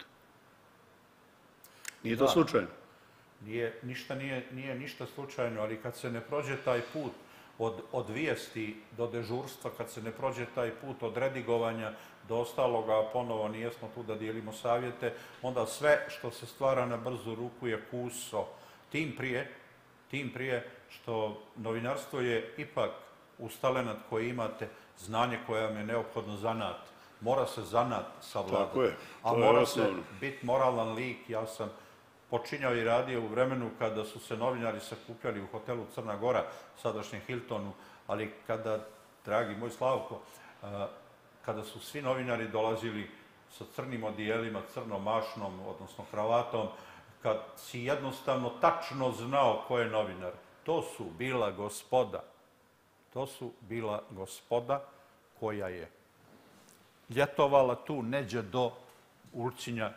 Nije to da. Slučajno? Nije, ništa nije, nije ništa slučajno, ali kad se ne prođe taj put od, od vijesti do dežurstva, kad se ne prođe taj put od redigovanja do ostaloga, ponovo nijesmo tu da dijelimo savjete, onda sve što se stvara na brzu ruku je kuso. Tim prije, tim prije što novinarstvo je ipak ustalenat koji imate, znanje koje vam je neophodno zanat. Mora se zanat savladati. Tako je, to a je mora osnovno. se biti moralan lik. Ja sam počinjao i radio u vremenu kada su se novinari sakupljali u hotelu Crna Gora, sadašnjem Hiltonu, ali kada, dragi moj Slavko, kada su svi novinari dolazili sa crnim odijelima, crnom mašnom, odnosno kravatom, kad si jednostavno tačno znao ko je novinar, to su bila gospoda. To su bila gospoda koja je ljetovala tu neđe do Ulcinja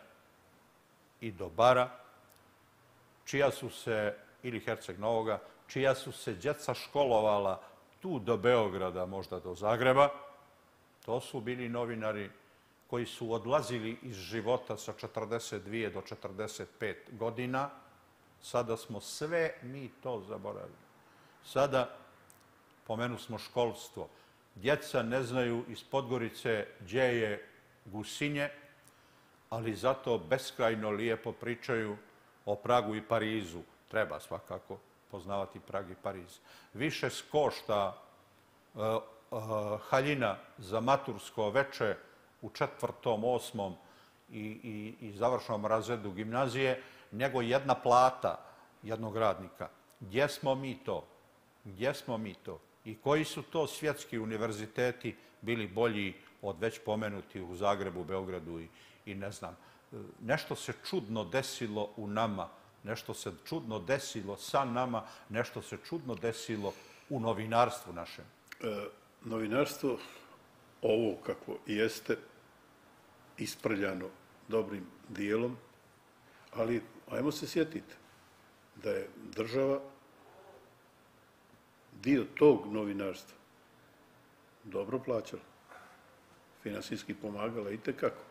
i do Bara, čija su se, ili Herceg Novoga, čija su se djeca školovala tu do Beograda, možda do Zagreba. To su bili novinari koji su odlazili iz života sa četrdeset dvije do četrdeset pet godina. Sada smo sve mi to zaboravili. Sada pomenu smo školstvo. Djeca ne znaju iz Podgorice gdje je Gusinje, ali zato beskrajno lijepo pričaju o Pragu i Parizu. Treba svakako poznavati Prag i Pariz. Više košta uh, uh, haljina za matursko veče u četvrtom, osmom i, i, i završnom razredu gimnazije, nego jedna plata jednog radnika. Gdje smo mi to? Gdje smo mi to? I koji su to svjetski univerziteti bili bolji od već pomenuti u Zagrebu, Beogradu i, i ne znam. Nešto se čudno desilo u nama, nešto se čudno desilo sa nama, nešto se čudno desilo u novinarstvu našem. E, novinarstvo, ovo kako jeste, isprljano dobrim dijelom, ali ajmo se sjetiti da je država dio tog novinarstva dobro plaćala, finansijski pomagala itekako.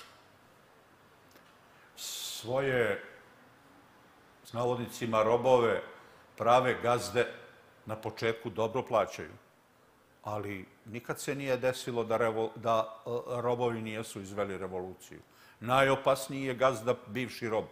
Svoje, s navodnicima, robove, prave gazde na početku dobro plaćaju. Ali nikad se nije desilo da, revo, da robovi nijesu izveli revoluciju. Najopasniji je gazda bivši rob.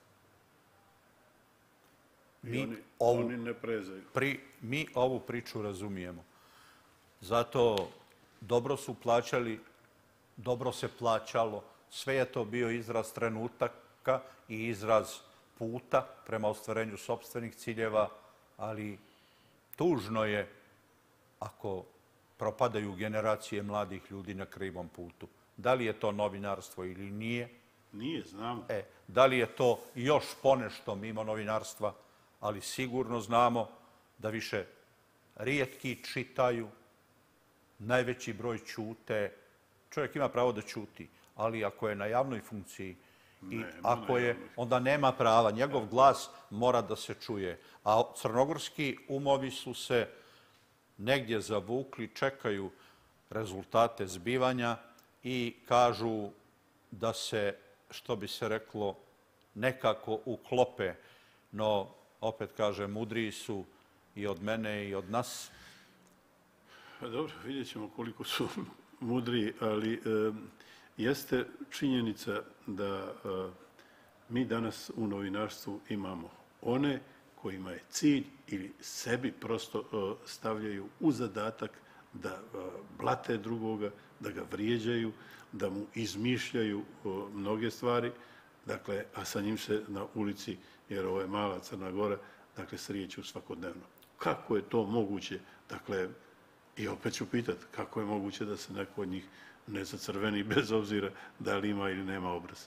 I oni, ovu, oni ne prezaju. Pri, mi ovu priču razumijemo. Zato dobro su plaćali, dobro se plaćalo, sve je to bio izraz trenutaka i izraz puta prema ostvarenju sopstvenih ciljeva, ali tužno je ako propadaju generacije mladih ljudi na krivom putu. Da li je to novinarstvo ili nije? Nije, znam. E, da li je to još ponešto mimo novinarstva, ali sigurno znamo da više rijetki čitaju, najveći broj ćute. Čovjek ima pravo da ćuti, ali ako je na javnoj funkciji i ne, ako ne, je, ne. onda nema prava. Njegov glas mora da se čuje. A crnogorski umovi su se negdje zavukli, čekaju rezultate zbivanja i kažu da se, što bi se reklo, nekako uklope. No, opet kažem, mudriji su i od mene i od nas. Pa dobro, vidjet ćemo koliko su mudri, ali e, jeste činjenica da e, mi danas u novinarstvu imamo one kojima je cilj ili sebi prosto e, stavljaju u zadatak da e, blate drugoga, da ga vrijeđaju, da mu izmišljaju e, mnoge stvari, dakle, a sa njim se na ulici, jer ovo je mala Crna Gora, dakle, srijeću svakodnevno. Kako je to moguće? Dakle, i opet ću pitati, kako je moguće da se neko od njih ne zacrveni bez obzira da li ima ili nema obraz?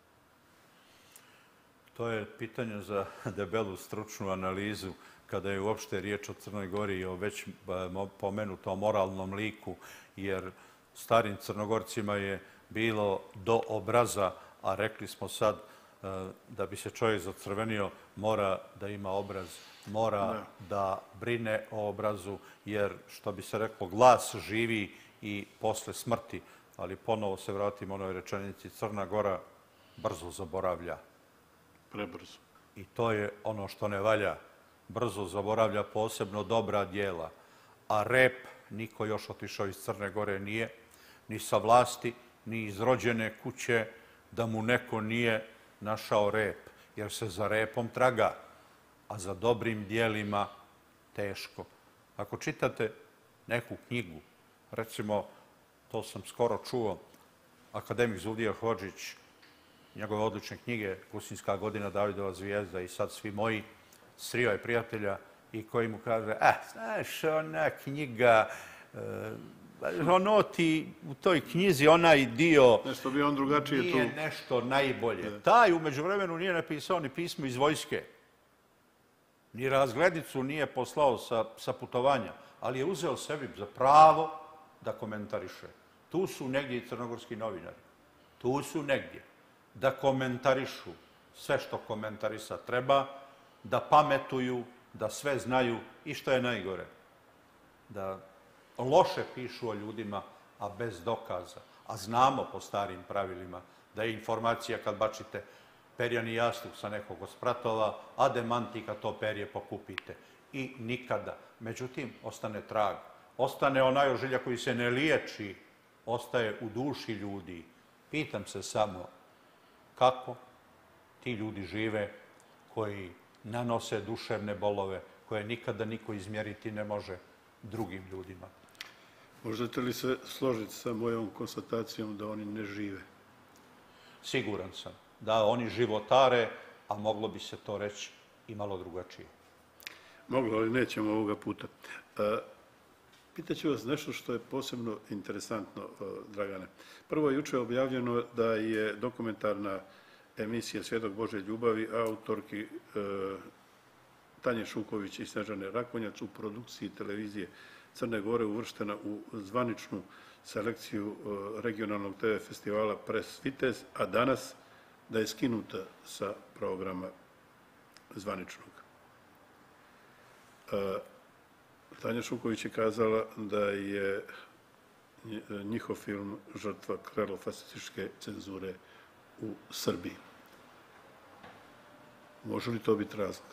To je pitanje za debelu stručnu analizu kada je uopšte riječ o Crnoj Gori i o već pomenutom moralnom liku, jer starim Crnogorcima je bilo do obraza, a rekli smo sad da bi se čovjek zacrvenio mora da ima obraz, mora da, da brine o obrazu, jer što bi se reklo, glas živi i posle smrti. Ali ponovo se vratimo onoj rečenici, Crna Gora brzo zaboravlja. Prebrzo. I to je ono što ne valja. Brzo zaboravlja posebno dobra djela. A rep niko još otišao iz Crne Gore nije, ni sa vlasti, ni iz rođene kuće, da mu neko nije našao rep, jer se za repom traga, a za dobrim dijelima teško. Ako čitate neku knjigu, recimo, to sam skoro čuo, akademik Zulija Hodžić, njegove odlične knjige, Gusinska godina, Davidova zvijezda i sad svi moji, srio je prijatelja i koji mu kaže, eh, znaš, ona knjiga, ono ti u toj knjizi, onaj dio nešto bi on drugačije nije tu... nešto najbolje. Da. Taj umeđu vremenu nije napisao ni pismo iz vojske, ni razglednicu nije poslao sa, sa putovanja, ali je uzeo sebi za pravo da komentariše. Tu su negdje i crnogorski novinari. Tu su negdje da komentarišu sve što komentarisa treba, da pametuju, da sve znaju i što je najgore, da loše pišu o ljudima, a bez dokaza. A znamo po starim pravilima da je informacija kad bačite perjani jastuk sa nekog od spratova, a demanti kad to perje pokupite. I nikada. Međutim, ostane trag. Ostane onaj ožilja koji se ne liječi, ostaje u duši ljudi. Pitam se samo kako ti ljudi žive koji nanose duševne bolove, koje nikada niko izmjeriti ne može drugim ljudima. Možete li se složiti sa mojom konstatacijom da oni ne žive? Siguran sam da oni životare, a moglo bi se to reći i malo drugačije. Moglo, ali nećemo ovoga puta. Pitaću vas nešto što je posebno interesantno, Dragane. Prvo je juče objavljeno da je dokumentarna emisija Svjedok Božje ljubavi autorki Tanje Šuković i Snežane Rakonjac u produkciji televizije Crne Gore uvrštena u zvaničnu selekciju regionalnog te ve festivala Press Vitez, a danas da je skinuta sa programa zvaničnog. Tanja Šuković je kazala da je njihov film žrtva krelofašističke cenzure u Srbiji. Može li to biti razlog?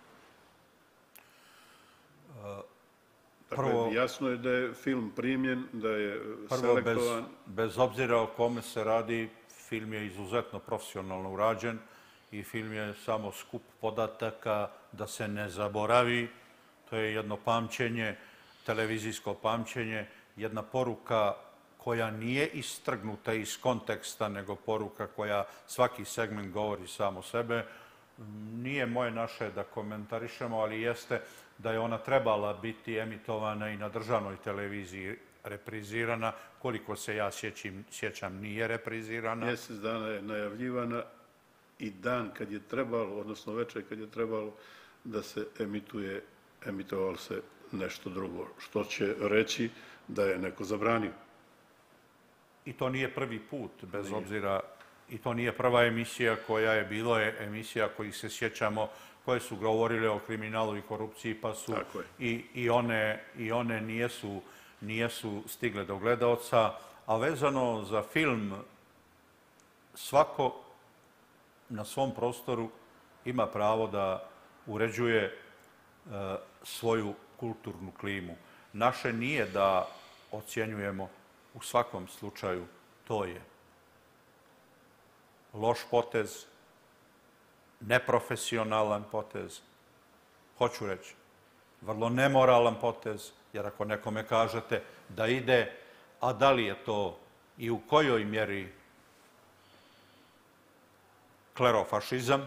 Dakle, jasno je da je film primjen, da je selektovan. Prvo, bez obzira o kome se radi, film je izuzetno profesionalno urađen i film je samo skup podataka da se ne zaboravi. To je jedno pamćenje, televizijsko pamćenje, jedna poruka koja nije istrgnuta iz konteksta, nego poruka koja svaki segment govori samo sebe. Nije moje naše da komentarišemo, ali jeste da je ona trebala biti emitovana i na državnoj televiziji reprizirana. Koliko se ja sjećam, sjećam nije reprizirana. Mjesec dana je najavljivana i dan kad je trebalo, odnosno večer kad je trebalo da se emituje, emitovalo se nešto drugo, što će reći da je neko zabranio. I to nije prvi put, bez obzira, i to nije prva emisija koja je, bilo je emisija kojih se sjećamo, koje su govorile o kriminalu i korupciji, pa su i, i one, i one nijesu, nijesu stigle do gledaoca. A vezano za film, svako na svom prostoru ima pravo da uređuje e, svoju kulturnu klimu. Naše nije da ocjenjujemo u svakom slučaju, to je loš potez, neprofesionalan potez, hoću reći, vrlo nemoralan potez, jer ako nekome kažete da ide, a da li je to i u kojoj mjeri klerofašizam,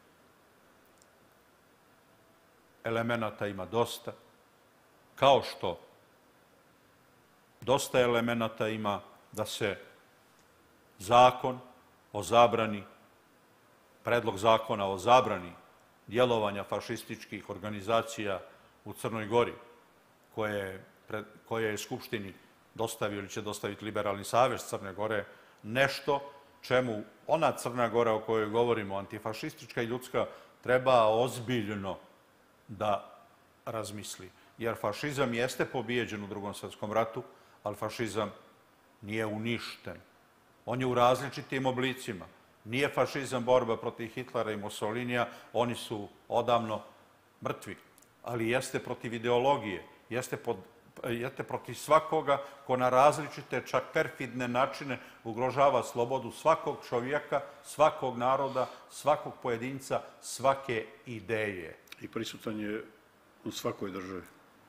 elemenata ima dosta, kao što dosta elemenata ima da se zakon o zabrani, predlog zakona o zabrani djelovanja fašističkih organizacija u Crnoj Gori, koje, koje je Skupštini dostavio ili će dostaviti Liberalni savez Crne Gore, nešto čemu ona Crna Gora o kojoj govorimo, antifašistička i ljudska, treba ozbiljno da razmisli. Jer fašizam jeste pobijeđen u Drugom svjetskom ratu, ali fašizam nije uništen. On je u različitim oblicima. Nije fašizam borba protiv Hitlera i Mussolinija, oni su odavno mrtvi. Ali jeste protiv ideologije, jeste, pod, jeste protiv svakoga ko na različite, čak perfidne načine ugrožava slobodu svakog čovjeka, svakog naroda, svakog pojedinca, svake ideje. I prisutan je u svakoj državi.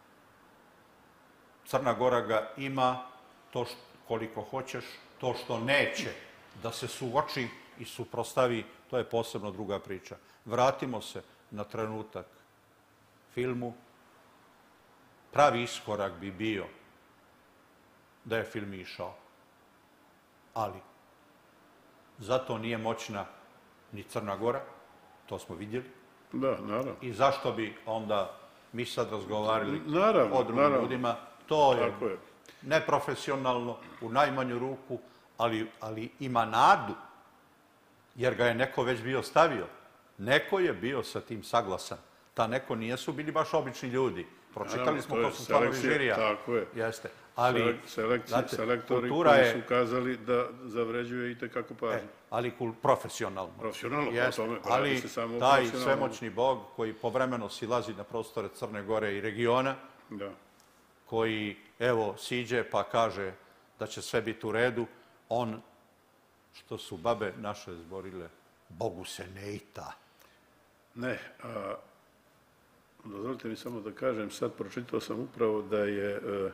Crna Gora ga ima, to što, koliko hoćeš, to što neće da se suoči i suprostavi, to je posebno druga priča. Vratimo se na trenutak filmu. Pravi iskorak bi bio da je film išao. Ali zato nije moćna ni Crna Gora, to smo vidjeli. Da, naravno. I zašto bi onda mi sad razgovarali naravno, o drugim naravno. ljudima? To je, Tako je neprofesionalno, u najmanju ruku, ali, ali ima nadu, jer ga je neko već bio stavio. Neko je bio sa tim saglasan. Ta neko nijesu bili baš obični ljudi. Pročitali smo ko su članovi žirija. Tako je. Jeste. Ali, Selekci, znate, selektori kultura koji je, su kazali da zavređuje i tekako pažnju. e, ali kul, profesionalno. Profesionalno, Jeste. po tome, ali se samo taj svemoćni bog koji povremeno silazi na prostore Crne Gore i regiona, da. koji, evo, siđe pa kaže da će sve biti u redu, on, što su babe naše zborile, Bogu se ne ita. Ne, a dozvolite mi samo da kažem, sad pročitao sam upravo da je e,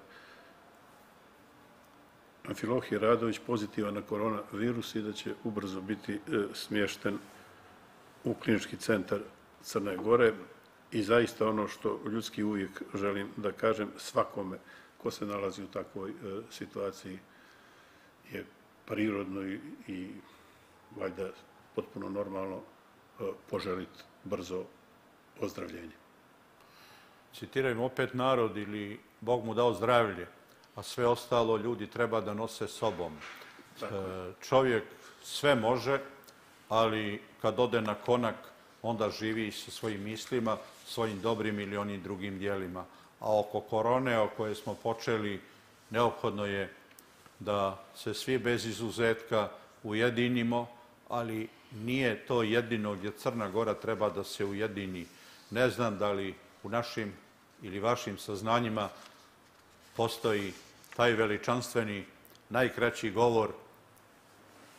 Amfilohije Radović pozitivan na koronavirus i da će ubrzo biti e, smješten u klinički centar Crne Gore. I zaista ono što ljudski uvijek želim da kažem svakome ko se nalazi u takvoj e, situaciji je prirodno i, i valjda potpuno normalno e, poželiti brzo ozdravljenje. Citirajmo opet narod ili Bog mu dao zdravlje, a sve ostalo ljudi treba da nose sobom. E, čovjek sve može, ali kad ode na konak, onda živi sa svojim mislima, svojim dobrim ili onim drugim dijelima. A oko korone, o kojoj smo počeli, neophodno je da se svi bez izuzetka ujedinimo, ali nije to jedino gdje Crna Gora treba da se ujedini. Ne znam da li u našim ili vašim saznanjima postoji taj veličanstveni, najkraći govor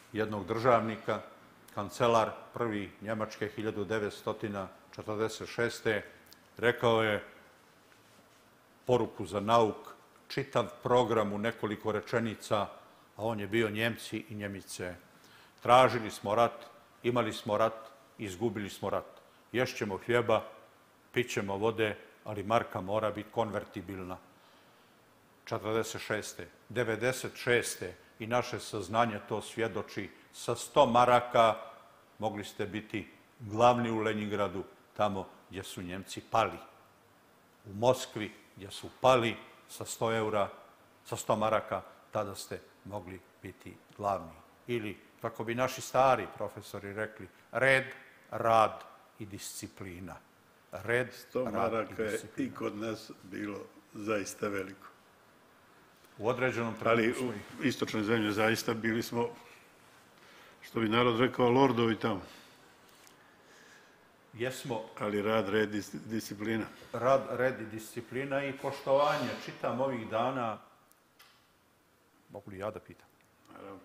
jednog državnika, kancelar prvi Njemačke hiljadu devetsto četrdeset šeste. rekao je poruku za nauk, čitav program u nekoliko rečenica, a on je bio Njemci i Njemice. Tražili smo rat, imali smo rat, izgubili smo rat. Ješćemo hljeba, pićemo vode, ali marka mora biti konvertibilna. četrdeset šeste. devedeset šeste. i naše saznanje to svjedoči, sa sto maraka mogli ste biti glavni u Leningradu, tamo gdje su Njemci pali. U Moskvi gdje su pali sa sto eura, sa sto maraka, tada ste mogli biti glavni. Ili, kako bi naši stari profesori rekli, red, rad i disciplina. Red, sto maraka je i kod nas bilo zaista veliko. U određenom Ali trenutku u istočnoj zemlji zaista bili smo, što bi narod rekao, lordovi tamo. Jesmo. Ali rad, red i disciplina. Rad, red i disciplina i poštovanje. Čitam ovih dana, mogu li ja da pitam? Naravno.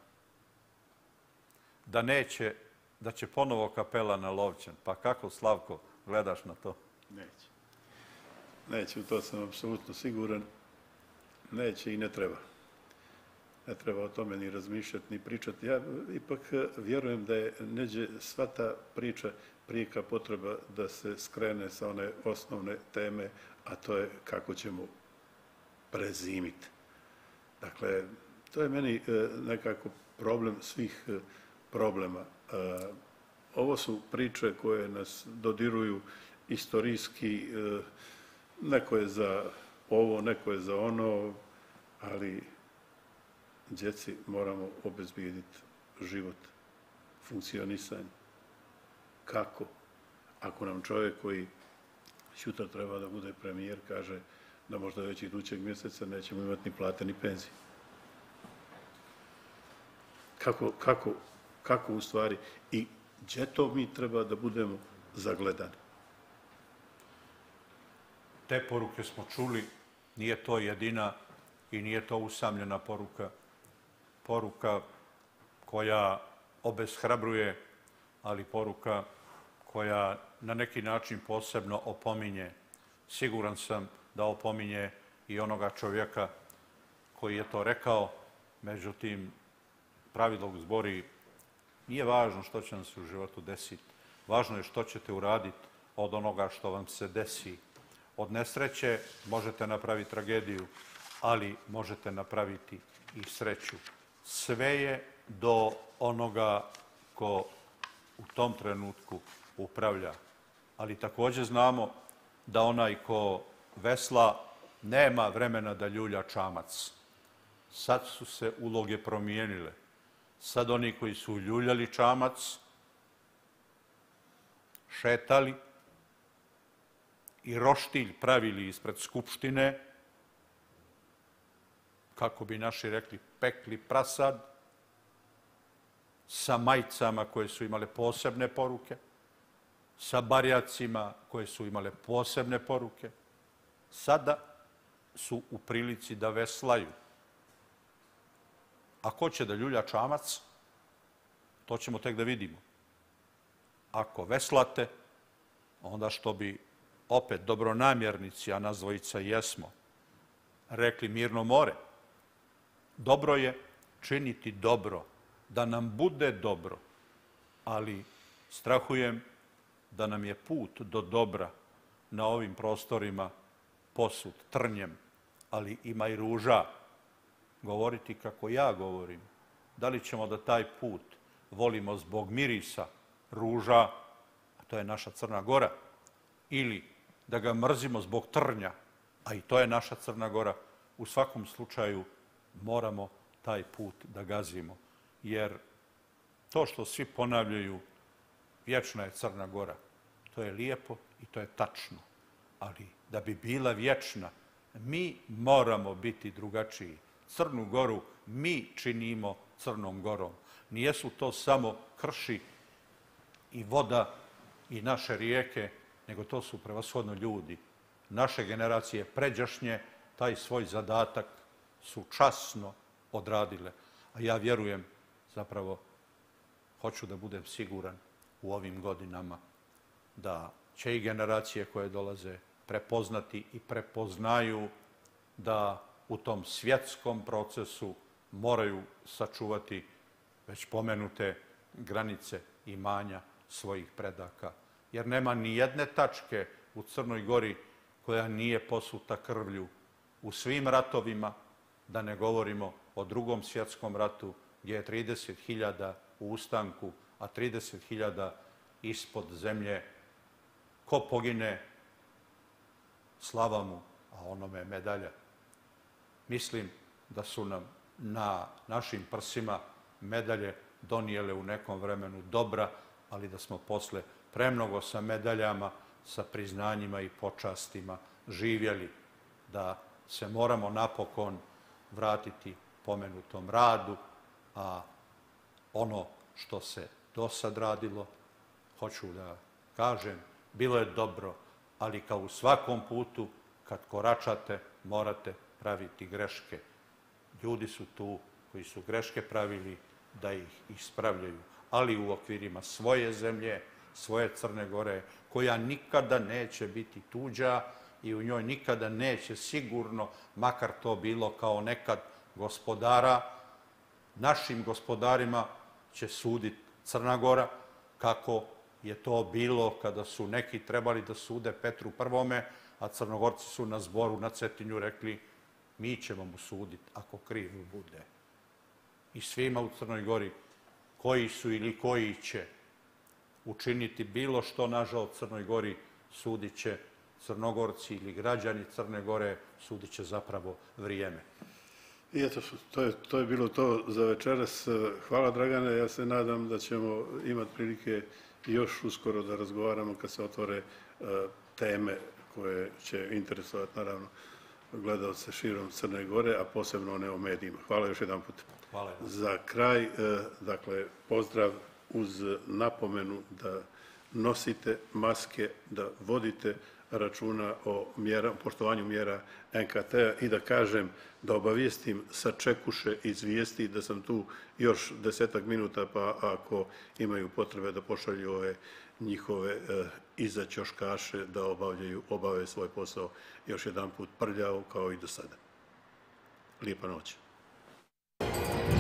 Da neće, da će ponovo kapela na Lovćan. Pa kako, Slavko, gledaš na to? Neće. Neće, u to sam apsolutno siguran. Neće i ne treba. Ne treba o tome ni razmišljati, ni pričati. Ja ipak vjerujem da je neđe sva ta priča prijeka potreba da se skrene sa one osnovne teme, a to je kako ćemo prezimiti. Dakle, to je meni nekako problem svih problema. Ovo su priče koje nas dodiruju istorijski, neko je za ovo, neko je za ono, ali djeci moramo obezbijediti život, funkcionisanje. Kako? Ako nam čovjek koji sutra treba da bude premijer kaže da možda već idućeg mjeseca nećemo imati ni plate ni penzije. Kako, kako, kako u stvari i gdje to mi treba da budemo zagledani? Te poruke smo čuli, nije to jedina i nije to usamljena poruka. Poruka koja obeshrabruje, ali poruka koja na neki način posebno opominje. Siguran sam da opominje i onoga čovjeka koji je to rekao, međutim, pravilog zbori, nije važno što će vam se u životu desiti. Važno je što ćete uraditi od onoga što vam se desi. Od nesreće možete napraviti tragediju, ali možete napraviti i sreću. Sve je do onoga ko u tom trenutku upravlja. Ali također znamo da onaj ko vesla nema vremena da ljulja čamac. Sad su se uloge promijenile. Sad oni koji su ljuljali čamac, šetali i roštilj pravili ispred Skupštine, kako bi naši rekli, pekli prasad, sa majicama koje su imale posebne poruke, sa barjacima koje su imale posebne poruke, sada su u prilici da veslaju. A ko će da ljulja čamac, to ćemo tek da vidimo. Ako veslate, onda što bi opet dobronamjernici, a nas dvojica jesmo, rekli mirno more. Dobro je činiti dobro, da nam bude dobro, ali strahujem da nam je put do dobra na ovim prostorima posut trnjem, ali ima i ruža. Govoriti kako ja govorim, da li ćemo da taj put volimo zbog mirisa ruža, a to je naša Crna Gora, ili da ga mrzimo zbog trnja, a i to je naša Crna Gora, u svakom slučaju moramo taj put da gazimo. Jer to što svi ponavljaju, vječna je Crna Gora, to je lijepo i to je tačno. Ali da bi bila vječna, mi moramo biti drugačiji. Crnu Goru mi činimo Crnom Gorom. Nijesu to samo krši i voda i naše rijeke, nego to su prevashodno ljudi. Naše generacije pređašnje taj svoj zadatak su časno odradile. A ja vjerujem zapravo hoću da budem siguran u ovim godinama da će i generacije koje dolaze prepoznati i prepoznaju da u tom svjetskom procesu moraju sačuvati već pomenute granice imanja svojih predaka. Jer nema ni jedne tačke u Crnoj Gori koja nije posuta krvlju u svim ratovima, da ne govorimo o Drugom svjetskom ratu gdje je trideset hiljada u ustanku, a trideset hiljada ispod zemlje. Ko pogine, slava mu, a onome medalja. Mislim da su nam na našim prsima medalje donijele u nekom vremenu dobra, ali da smo posle premnogo sa medaljama, sa priznanjima i počastima živjeli, da se moramo napokon vratiti pomenutom radu, a ono što se do sad radilo, hoću da kažem, bilo je dobro, ali kao u svakom putu, kad koračate, morate praviti greške. Ljudi su tu koji su greške pravili da ih ispravljaju, ali u okvirima svoje zemlje, svoje Crne Gore, koja nikada neće biti tuđa i u njoj nikada neće sigurno, makar to bilo kao nekad gospodara, našim gospodarima će suditi Crna Gora, kako je to bilo kada su neki trebali da sude Petru Prvome, a Crnogorci su na zboru na Cetinju rekli mi ćemo mu suditi ako kriv bude. I svima u Crnoj Gori koji su ili koji će učiniti bilo što nažao Crnoj Gori, sudit će Crnogorci ili građani Crne Gore, sudit će zapravo vrijeme. I eto, to je, to je bilo to za večeras. Hvala Dragane, ja se nadam da ćemo imati prilike još uskoro da razgovaramo kad se otvore uh, teme koje će interesovati naravno gledalce širom Crne Gore, a posebno one o medijima. Hvala još jedan put. Hvala. Za kraj, uh, dakle, pozdrav uz napomenu da nosite maske, da vodite računa o mjera, poštovanju mjera en ka te a i da kažem, da obavijestim sačekuše iz vijesti da sam tu još desetak minuta, pa ako imaju potrebe da pošalju ove njihove eh, iza ćoškaše da obavljaju, obave svoj posao još jedan put prljavo kao i do sada. Lijepa noć.